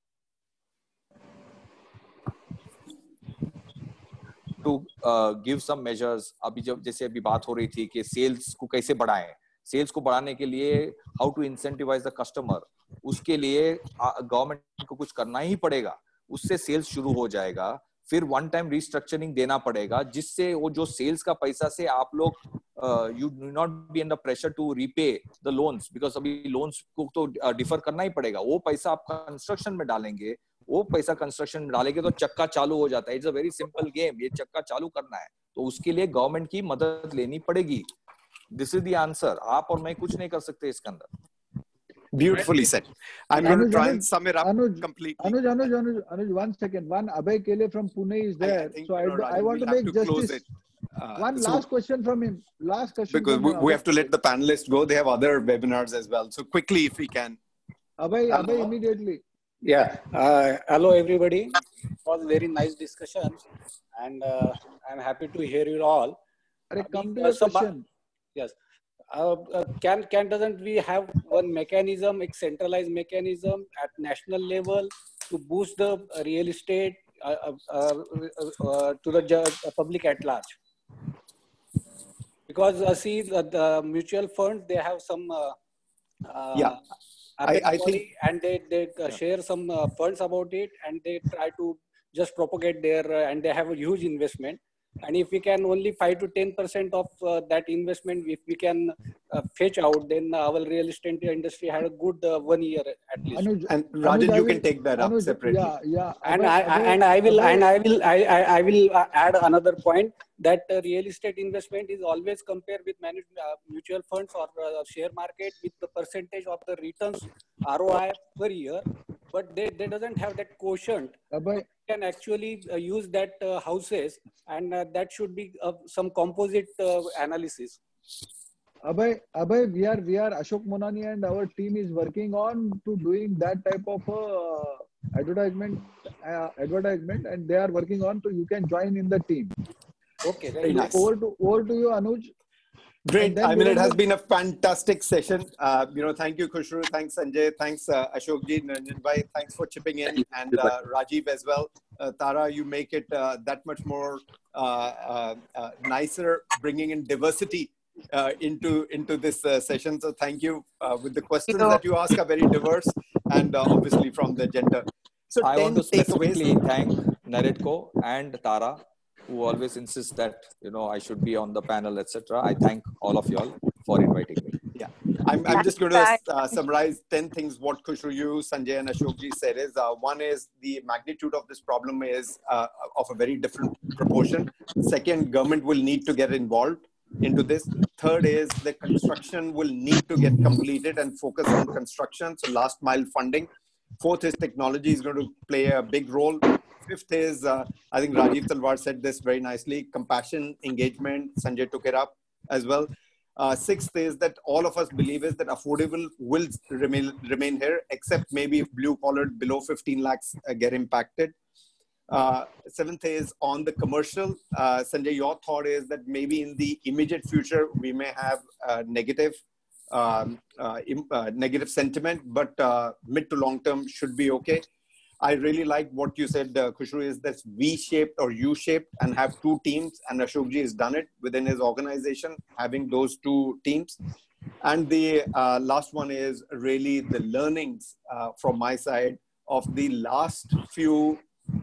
To give some measures. अभी जब जैसे अभी बात हो रही थी कि सेल्स को कैसे बढ़ाएं, सेल्स को बढ़ाने के लिए how to incentivise the customer, उसके लिए गवर्नमेंट को कुछ करना ही पड़ेगा. उससे सेल्स शुरू हो जाएगा. फिर वन टाइम रिस्ट्रक्चरिंग देना पड़ेगा, जिससे वो जो सेल्स का पैसा से आप लोग you do not be under pressure to repay the loans, because अभी लोन्स को तो डिफर करना ही पड़ेगा. वो पैसा आप कंस्ट्रक्शन में डालेंगे, वो पैसा कंस्ट्रक्शन में डालेंगे तो चक्का चालू हो जाता है. It's a very simple game. ये चक्का चालू करना है तो उसके लिए गवर्नमेंट की मदद लेनी पड़ेगी. This is the answer. आप और मैं कुछ नहीं कर सकते इसके अंदर. Beautifully said. I'm going to try and sum it up completely. Anuj, 1 second. One Abhay Kele from Pune is there. So I want to make justice. One last question from him. Last question. Because we have to let the panelists go. They have other webinars as well. So quickly, if we can. Abhay immediately. Yeah. Hello, everybody. It was a very nice discussion. And I'm happy to hear you all. Come to your question. Yes. Doesn't we have one mechanism, a centralized mechanism at national level to boost the real estate to the public at large? Because see the mutual funds, they have some I think, and they share some funds about it, and they try to just propagate their and they have a huge investment. And if we can only 5 to 10% of that investment, if we can fetch out, then our real estate industry had a good 1 year at least. And Rajan, you can take that up separately. Yeah. And I will add another point that real estate investment is always compared with mutual funds or share market with the percentage of the returns ROI per year, but they doesn't have that quotient. Can actually use that houses, and that should be some composite analysis. Abhay, we are Ashok Monani and our team is working on to doing that type of advertisement, and they are working on to you can join in the team. Okay, very nice. Over to you, Anuj. Great. I mean, it has been a fantastic session. Thank you, Khusru. Thanks, Sanjay. Thanks, Ashokji, Niranjan Bhai. Thanks for chipping in, and Rajiv as well. Tara, you make it that much more nicer, bringing in diversity into this session. So thank you. With the questions that you ask are very diverse, and obviously from the gender. So I want to specifically thank Naritko and Tara, who always insists that I should be on the panel, etc. I thank all of you all for inviting me. Yeah, I'm just going to summarize 10 things what Khusru, Sanjay and Ashokji said is, one is the magnitude of this problem is of a very different proportion. Second, government will need to get involved into this. Third is the construction will need to get completed and focus on construction, so last mile funding. Fourth is technology is going to play a big role. Fifth is, I think Rajiv Talwar said this very nicely, compassion, engagement. Sanjay took it up as well. Sixth is that all of us believe is that affordable will remain here, except maybe if blue collar below 15 lakhs get impacted. Seventh is on the commercial. Sanjay, your thought is that maybe in the immediate future, we may have negative sentiment, but mid to long term should be okay. I really like what you said, Khushru, is that V-shaped or U-shaped and have two teams, and Ashokji has done it within his organization, having those two teams. And the last one is really the learnings from my side of the last few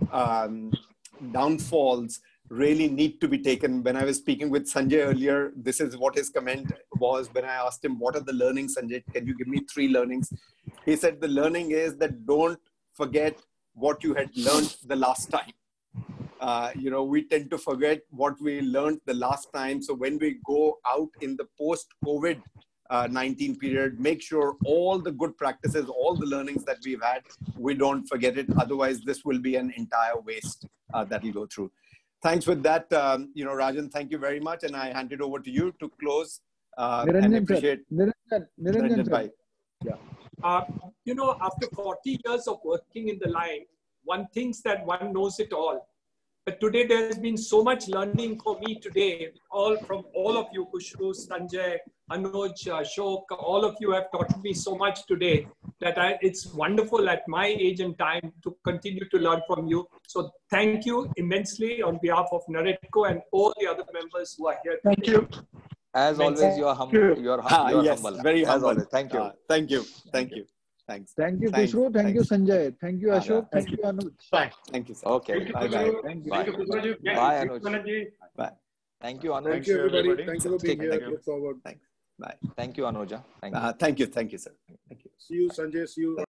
downfalls really need to be taken. When I was speaking with Sanjay earlier, this is what his comment was when I asked him, what are the learnings, Sanjay? Can you give me 3 learnings? He said the learning is that don't forget what you had learned the last time. We tend to forget what we learned the last time. So when we go out in the post-COVID-19 period, make sure all the good practices, all the learnings that we've had, we don't forget it. Otherwise, this will be an entire waste that will go through. Thanks with that, Rajan, thank you very much. And I hand it over to you to close and appreciate Niranjan Bhai. Yeah. After 40 years of working in the line, one thinks that one knows it all. But today there has been so much learning for me today, from all of you, Khushru, Sanjay, Anuj, Ashok, all of you have taught me so much today that it's wonderful at my age and time to continue to learn from you. So thank you immensely on behalf of NAREDCO and all the other members who are here today. Thank you. As always, you are humble. You are yes, humble. Very humble. Always. Thank you. Thank you. Thank you. Thanks. Thank you, Khushru. Thank you, Sanjay. Thank you, Ashok. Thank you, Anuj. Bye. Thank you, sir. Okay. Bye-bye. Thank you. Bye. Bye, Anuj. Bye. Thank you, Anuj. Thank you, everybody. Thanks for being here. Thank you. Look forward. Thanks. Bye. Thank you, Anuja. Thank you. Thank you. Thank you, sir. Thank you. See you, Sanjay. See you.